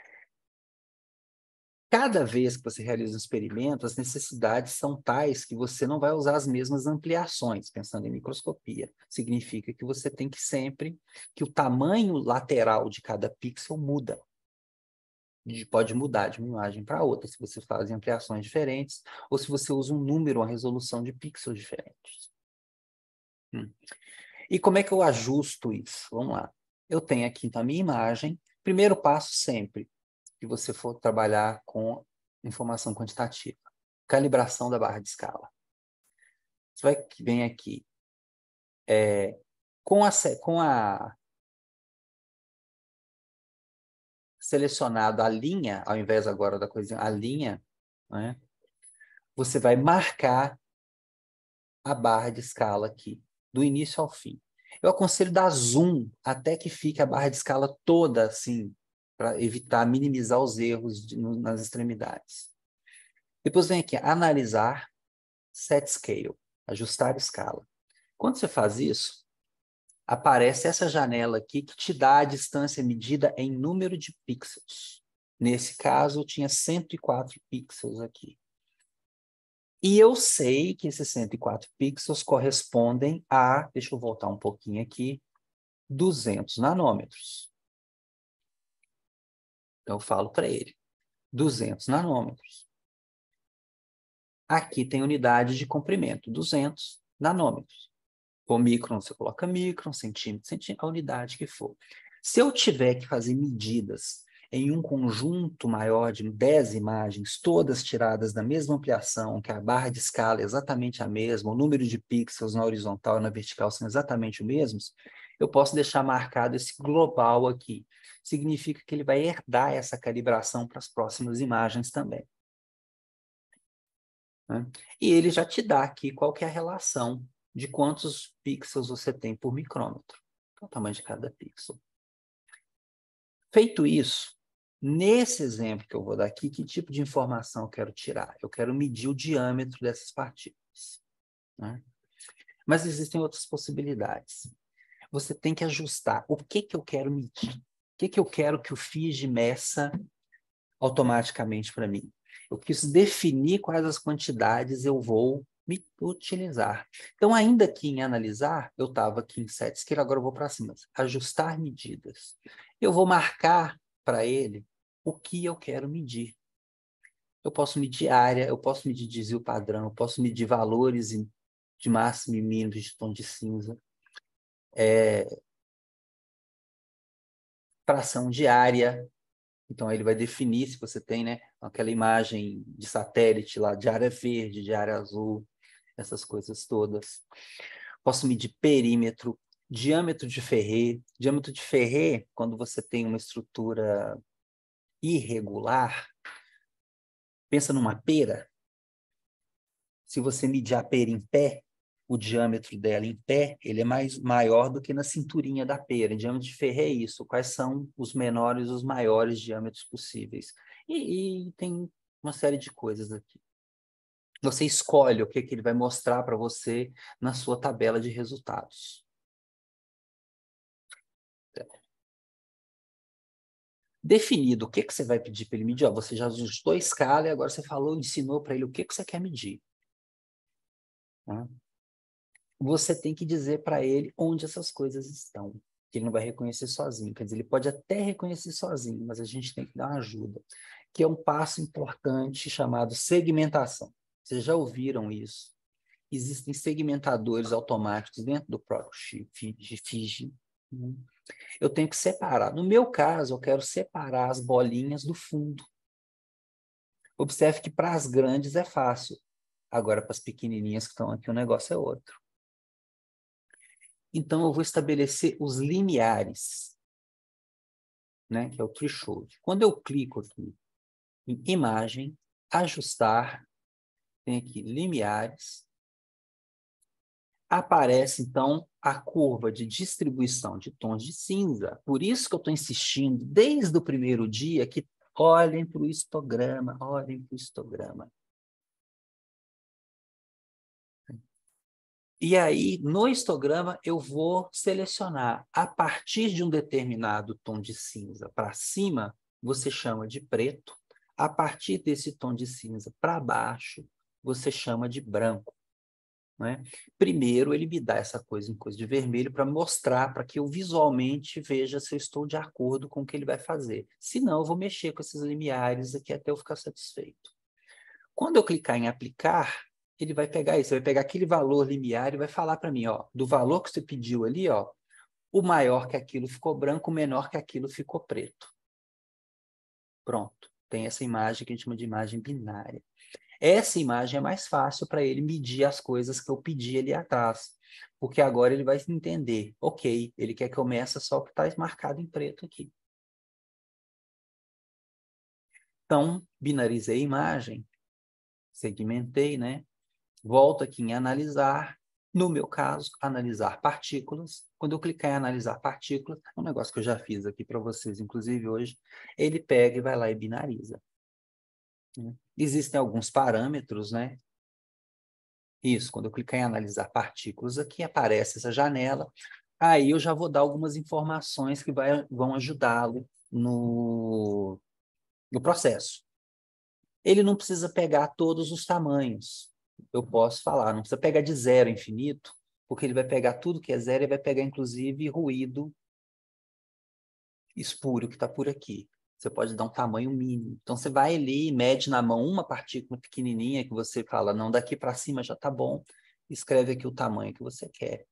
Cada vez que você realiza um experimento, as necessidades são tais que você não vai usar as mesmas ampliações, pensando em microscopia. Significa que você tem que sempre, que o tamanho lateral de cada pixel muda. Pode mudar de uma imagem para outra, se você faz ampliações diferentes, ou se você usa um número, uma resolução de pixels diferentes. Hum. E como é que eu ajusto isso? Vamos lá. Eu tenho aqui então, a minha imagem. Primeiro passo sempre que você for trabalhar com informação quantitativa. Calibração da barra de escala. Você vai vem aqui. É, com, a, com a selecionado a linha, ao invés agora da coisinha, a linha, né, você vai marcar a barra de escala aqui, do início ao fim. Eu aconselho dar zoom até que fique a barra de escala toda assim, para evitar, minimizar os erros de, no, nas extremidades. Depois vem aqui, analisar, set scale, ajustar escala. Quando você faz isso, aparece essa janela aqui que te dá a distância medida em número de pixels. Nesse caso, eu tinha cento e quatro pixels aqui. E eu sei que esses cento e quatro pixels correspondem a, deixa eu voltar um pouquinho aqui, duzentos nanômetros. Então, eu falo para ele, duzentos nanômetros. Aqui tem unidade de comprimento, duzentos nanômetros. For micron, você coloca micron, centímetro, centímetro, a unidade que for. Se eu tiver que fazer medidas em um conjunto maior de dez imagens, todas tiradas da mesma ampliação, que a barra de escala é exatamente a mesma, o número de pixels na horizontal e na vertical são exatamente os mesmos, eu posso deixar marcado esse global aqui. Significa que ele vai herdar essa calibração para as próximas imagens também. Né? E ele já te dá aqui qual que é a relação de quantos pixels você tem por micrômetro. Então, o tamanho de cada pixel. Feito isso, nesse exemplo que eu vou dar aqui, que tipo de informação eu quero tirar? Eu quero medir o diâmetro dessas partículas. Né? Mas existem outras possibilidades. Você tem que ajustar. O que, que eu quero medir? O que, que eu quero que o F I G meça automaticamente para mim? Eu quis definir quais as quantidades eu vou me utilizar. Então, ainda aqui em analisar, eu estava aqui em set scale, agora eu vou para cima. Ajustar medidas. Eu vou marcar para ele o que eu quero medir. Eu posso medir área, eu posso medir desvio padrão, eu posso medir valores de máximo e mínimo de tom de cinza. É, fração de área. Então, ele vai definir se você tem, né, aquela imagem de satélite lá, de área verde, de área azul, essas coisas todas. Posso medir perímetro, diâmetro de Ferré. Diâmetro de Ferré, quando você tem uma estrutura irregular, pensa numa pera. Se você medir a pera em pé, o diâmetro dela em pé, ele é mais maior do que na cinturinha da pera. Em diâmetro de ferro é isso. Quais são os menores e os maiores diâmetros possíveis? E, e tem uma série de coisas aqui. Você escolhe o que, que ele vai mostrar para você na sua tabela de resultados. Definido o que, que você vai pedir para ele medir, ó, você já ajustou a escala e agora você falou, ensinou para ele o que, que você quer medir. Tá? Você tem que dizer para ele onde essas coisas estão, que ele não vai reconhecer sozinho. Quer dizer, ele pode até reconhecer sozinho, mas a gente tem que dar uma ajuda, que é um passo importante chamado segmentação. Vocês já ouviram isso? Existem segmentadores automáticos dentro do próprio Fiji. Eu tenho que separar. No meu caso, eu quero separar as bolinhas do fundo. Observe que para as grandes é fácil. Agora, para as pequenininhas que estão aqui, o negócio é outro. Então, eu vou estabelecer os limiares, né, que é o threshold. Quando eu clico aqui em imagem, ajustar, tem aqui limiares, aparece, então, a curva de distribuição de tons de cinza. Por isso que eu estou insistindo, desde o primeiro dia, que olhem para o histograma, olhem para o histograma. E aí, no histograma, eu vou selecionar, a partir de um determinado tom de cinza para cima, você chama de preto. A partir desse tom de cinza para baixo, você chama de branco. Né? Primeiro, ele me dá essa coisa em coisa de vermelho para mostrar, para que eu visualmente veja se eu estou de acordo com o que ele vai fazer. Se não, eu vou mexer com esses limiares aqui até eu ficar satisfeito. Quando eu clicar em aplicar, ele vai pegar isso, vai pegar aquele valor limiar e vai falar para mim, ó, do valor que você pediu ali, ó, o maior que aquilo ficou branco, o menor que aquilo ficou preto. Pronto. Tem essa imagem que a gente chama de imagem binária. Essa imagem é mais fácil para ele medir as coisas que eu pedi ali atrás, porque agora ele vai entender, ok, ele quer que eu meça só o que está marcado em preto aqui. Então, binarizei a imagem, segmentei, né? Volto aqui em analisar, no meu caso, analisar partículas. Quando eu clicar em analisar partículas, é um negócio que eu já fiz aqui para vocês, inclusive hoje, ele pega e vai lá e binariza. Existem alguns parâmetros, né? Isso, quando eu clicar em analisar partículas, aqui aparece essa janela, aí eu já vou dar algumas informações que vai, vão ajudá-lo no, no processo. Ele não precisa pegar todos os tamanhos, eu posso falar, não precisa pegar de zero a infinito, porque ele vai pegar tudo que é zero e vai pegar, inclusive, ruído espúrio que está por aqui. Você pode dar um tamanho mínimo. Então, você vai ali, mede na mão uma partícula pequenininha que você fala, não, daqui para cima já está bom. Escreve aqui o tamanho que você quer.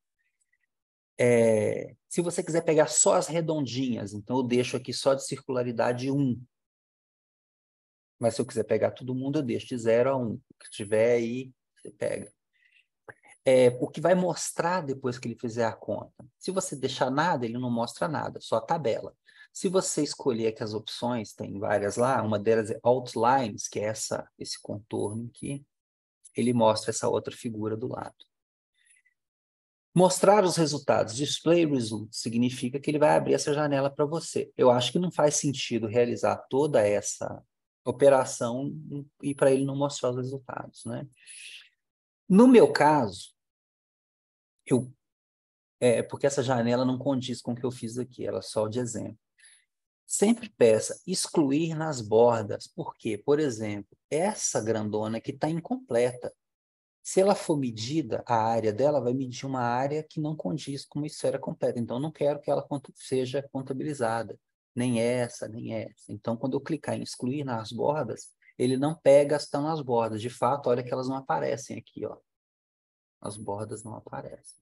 É, se você quiser pegar só as redondinhas, então eu deixo aqui só de circularidade um. Mas se eu quiser pegar todo mundo, eu deixo de zero a um. O que tiver aí, você pega. É, o que vai mostrar depois que ele fizer a conta. Se você deixar nada, ele não mostra nada, só a tabela. Se você escolher aqui as opções, tem várias lá, uma delas é Outlines, que é essa, esse contorno aqui, ele mostra essa outra figura do lado. Mostrar os resultados, Display Results, significa que ele vai abrir essa janela para você. Eu acho que não faz sentido realizar toda essa operação e para ele não mostrar os resultados, né? No meu caso, eu, é, porque essa janela não condiz com o que eu fiz aqui, ela é só de exemplo. Sempre peça excluir nas bordas, porque, por exemplo, essa grandona que está incompleta, se ela for medida, a área dela vai medir uma área que não condiz com uma esfera completa. Então, eu não quero que ela seja contabilizada, nem essa, nem essa. Então, quando eu clicar em excluir nas bordas, ele não pega as que estão nas bordas. De fato, olha que elas não aparecem aqui, ó. As bordas não aparecem.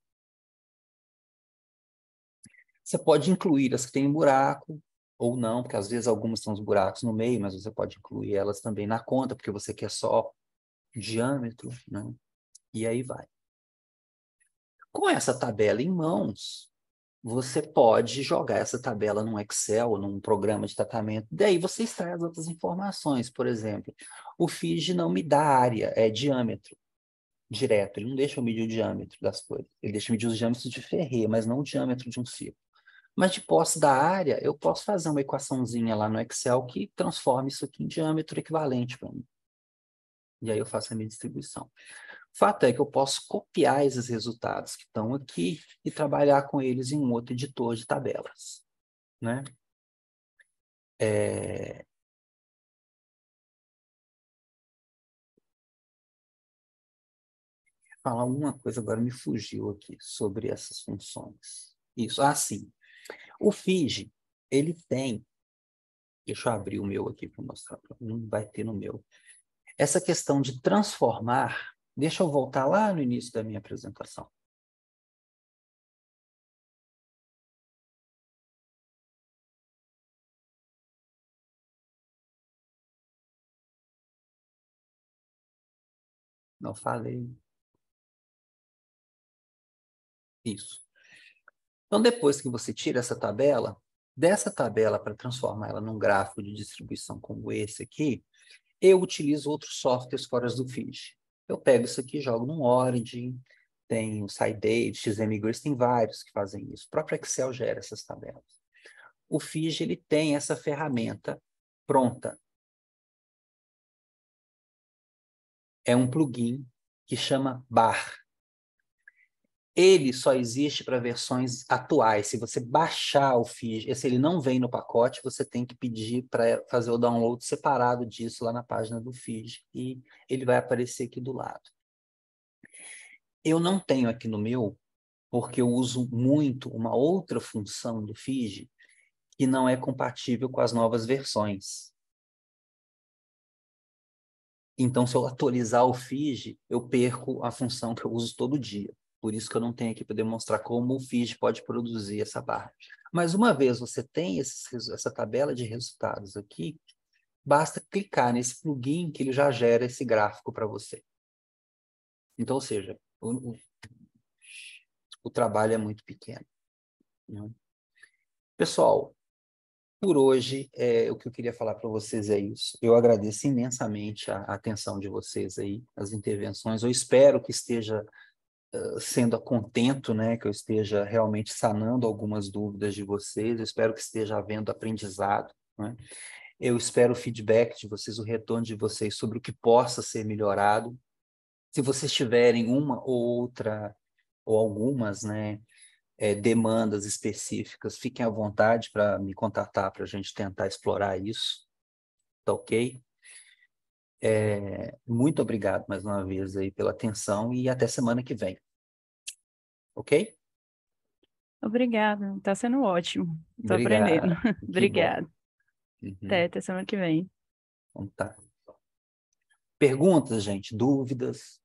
Você pode incluir as que têm buraco, ou não, porque às vezes algumas têm os buracos no meio, mas você pode incluir elas também na conta, porque você quer só diâmetro, né? E aí vai. Com essa tabela em mãos, você pode jogar essa tabela num Excel, num programa de tratamento, daí você extrai as outras informações. Por exemplo, o Fiji não me dá área, é diâmetro. direto, ele não deixa eu medir o diâmetro das coisas, ele deixa eu medir os diâmetros de Ferré, mas não o diâmetro de um círculo. Mas de posse da área, eu posso fazer uma equaçãozinha lá no Excel que transforma isso aqui em diâmetro equivalente para mim. E aí eu faço a minha distribuição. O fato é que eu posso copiar esses resultados que estão aqui e trabalhar com eles em um outro editor de tabelas, né? É... Falar uma coisa agora me fugiu aqui sobre essas funções. Isso, ah, sim. O F I G, ele tem, deixa eu abrir o meu aqui para mostrar, não vai ter no meu. Essa questão de transformar, deixa eu voltar lá no início da minha apresentação. Não falei. Isso. Então, depois que você tira essa tabela, dessa tabela para transformar ela num gráfico de distribuição como esse aqui, eu utilizo outros softwares fora do F I G. Eu pego isso aqui, jogo num Origin, tem o SciDate, X M Grid, tem vários que fazem isso. O próprio Excel gera essas tabelas. O F I G ele tem essa ferramenta pronta. É um plugin que chama bar. Ele só existe para versões atuais. Se você baixar o F I G, se ele não vem no pacote, você tem que pedir para fazer o download separado disso lá na página do F I G e ele vai aparecer aqui do lado. Eu não tenho aqui no meu, porque eu uso muito uma outra função do F I G que não é compatível com as novas versões. Então, se eu atualizar o F I G, eu perco a função que eu uso todo dia. Por isso que eu não tenho aqui para demonstrar como o F I G pode produzir essa barra. Mas uma vez você tem esses, essa tabela de resultados aqui, basta clicar nesse plugin que ele já gera esse gráfico para você. Então, ou seja, o, o, o trabalho é muito pequeno, né? Pessoal, por hoje, é, o que eu queria falar para vocês é isso. Eu agradeço imensamente a, a atenção de vocês aí, as intervenções. Eu espero que esteja uh, sendo a contento, né? Que eu esteja realmente sanando algumas dúvidas de vocês. Eu espero que esteja havendo aprendizado, né? Eu espero o feedback de vocês, o retorno de vocês sobre o que possa ser melhorado. Se vocês tiverem uma ou outra, ou algumas, né? É, demandas específicas, fiquem à vontade para me contatar para a gente tentar explorar isso, tá ok? É, muito obrigado mais uma vez aí pela atenção e até semana que vem, ok? Obrigada, está sendo ótimo. Estou aprendendo. Obrigado, que bom. Obrigada. Uhum. Até, até semana que vem. Então tá. Perguntas, gente? Dúvidas?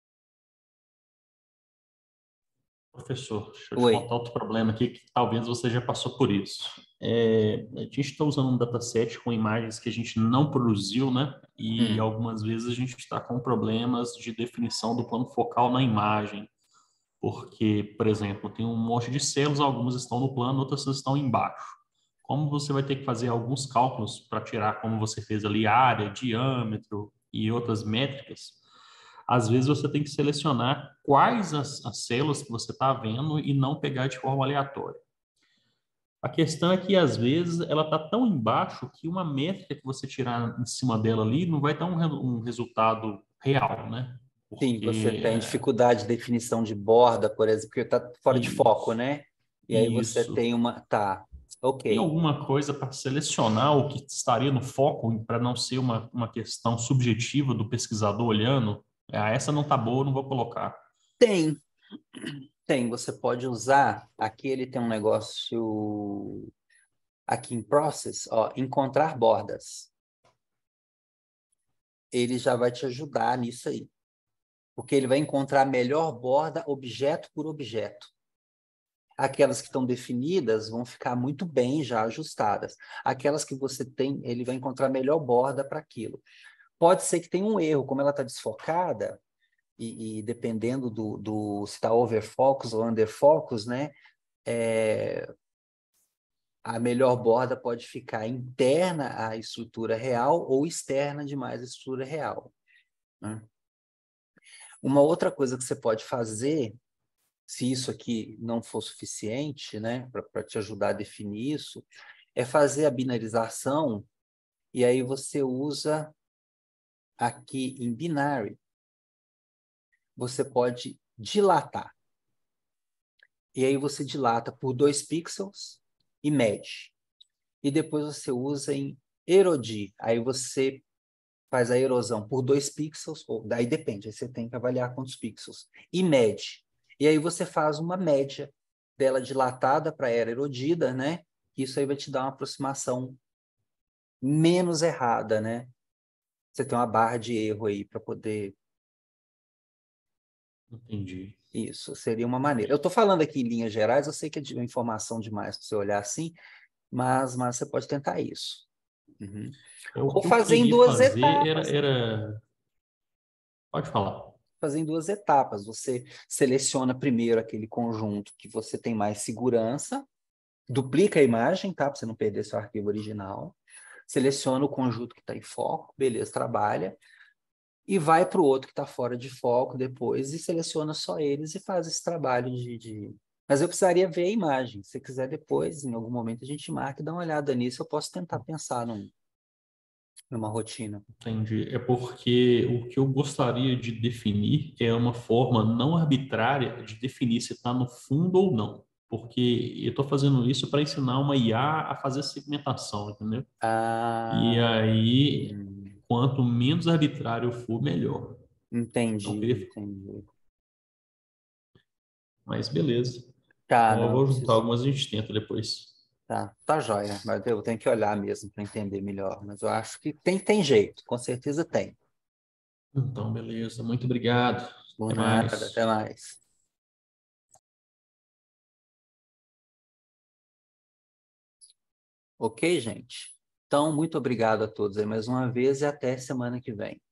Professor, deixa eu te Oi. contar outro problema aqui, que talvez você já passou por isso. É, a gente está usando um dataset com imagens que a gente não produziu, né? E Hum. algumas vezes a gente está com problemas de definição do plano focal na imagem. Porque, por exemplo, tem um monte de células, algumas estão no plano, outras estão embaixo. Como você vai ter que fazer alguns cálculos para tirar, como você fez ali, área, diâmetro e outras métricas, às vezes você tem que selecionar quais as, as células que você está vendo e não pegar de forma aleatória. A questão é que, às vezes, ela está tão embaixo que uma métrica que você tirar em cima dela ali não vai dar um, um resultado real, né? Sim, você Porque tem dificuldade de definição de borda, por exemplo, porque está fora de foco, isso, né? E aí você isso. tem uma... Tá, Tem ok. alguma coisa para selecionar o que estaria no foco, para não ser uma, uma questão subjetiva do pesquisador olhando? Ah, essa não tá boa, não vou colocar. Tem, tem. Você pode usar... Aqui ele tem um negócio... Aqui em Process, ó, encontrar bordas. Ele já vai te ajudar nisso aí. Porque ele vai encontrar a melhor borda objeto por objeto. Aquelas que estão definidas vão ficar muito bem já ajustadas. Aquelas que você tem, ele vai encontrar a melhor borda para aquilo. Pode ser que tenha um erro, como ela está desfocada, e, e dependendo do, do se está overfocus ou underfocus, né? É, a melhor borda pode ficar interna à estrutura real ou externa demais à estrutura real, né? Uma outra coisa que você pode fazer, se isso aqui não for suficiente, né, para te ajudar a definir isso, é fazer a binarização, e aí você usa aqui em binary, você pode dilatar. E aí você dilata por dois pixels e mede. E depois você usa em erodir. Aí você faz a erosão por dois pixels, ou daí depende, aí você tem que avaliar quantos pixels. E mede. E aí você faz uma média dela dilatada para era erodida, né? Isso aí vai te dar uma aproximação menos errada, né? Você tem uma barra de erro aí para poder... Entendi. Isso, seria uma maneira. Eu estou falando aqui em linhas gerais, eu sei que é de informação demais para você olhar assim, mas, mas você pode tentar isso. Uhum. É, o Ou que eu fazer em queria duas fazer era, etapas. era... Pode falar. Fazer em duas etapas. Você seleciona primeiro aquele conjunto que você tem mais segurança, duplica a imagem, tá? Para você não perder seu arquivo original. Seleciona o conjunto que está em foco, beleza, trabalha. E vai para o outro que está fora de foco depois e seleciona só eles e faz esse trabalho de, de... Mas eu precisaria ver a imagem. Se você quiser depois, em algum momento, a gente marca e dá uma olhada nisso. Eu posso tentar pensar num, numa rotina. Entendi. É porque o que eu gostaria de definir é uma forma não arbitrária de definir se está no fundo ou não. Porque eu estou fazendo isso para ensinar uma I A a fazer segmentação, entendeu? E Ah, aí, hum, quanto menos arbitrário for, melhor. Então, eu entendi, queria... entendi. Mas beleza. Tá, Então, eu não, eu vou juntar preciso... algumas e a gente tenta depois. Tá, tá jóia, mas eu tenho que olhar mesmo para entender melhor. Mas eu acho que tem, tem jeito, com certeza tem. Então, beleza. Muito obrigado. Por Até nada, até mais. mais. Ok, gente? Então, muito obrigado a todos aí mais uma vez e até semana que vem.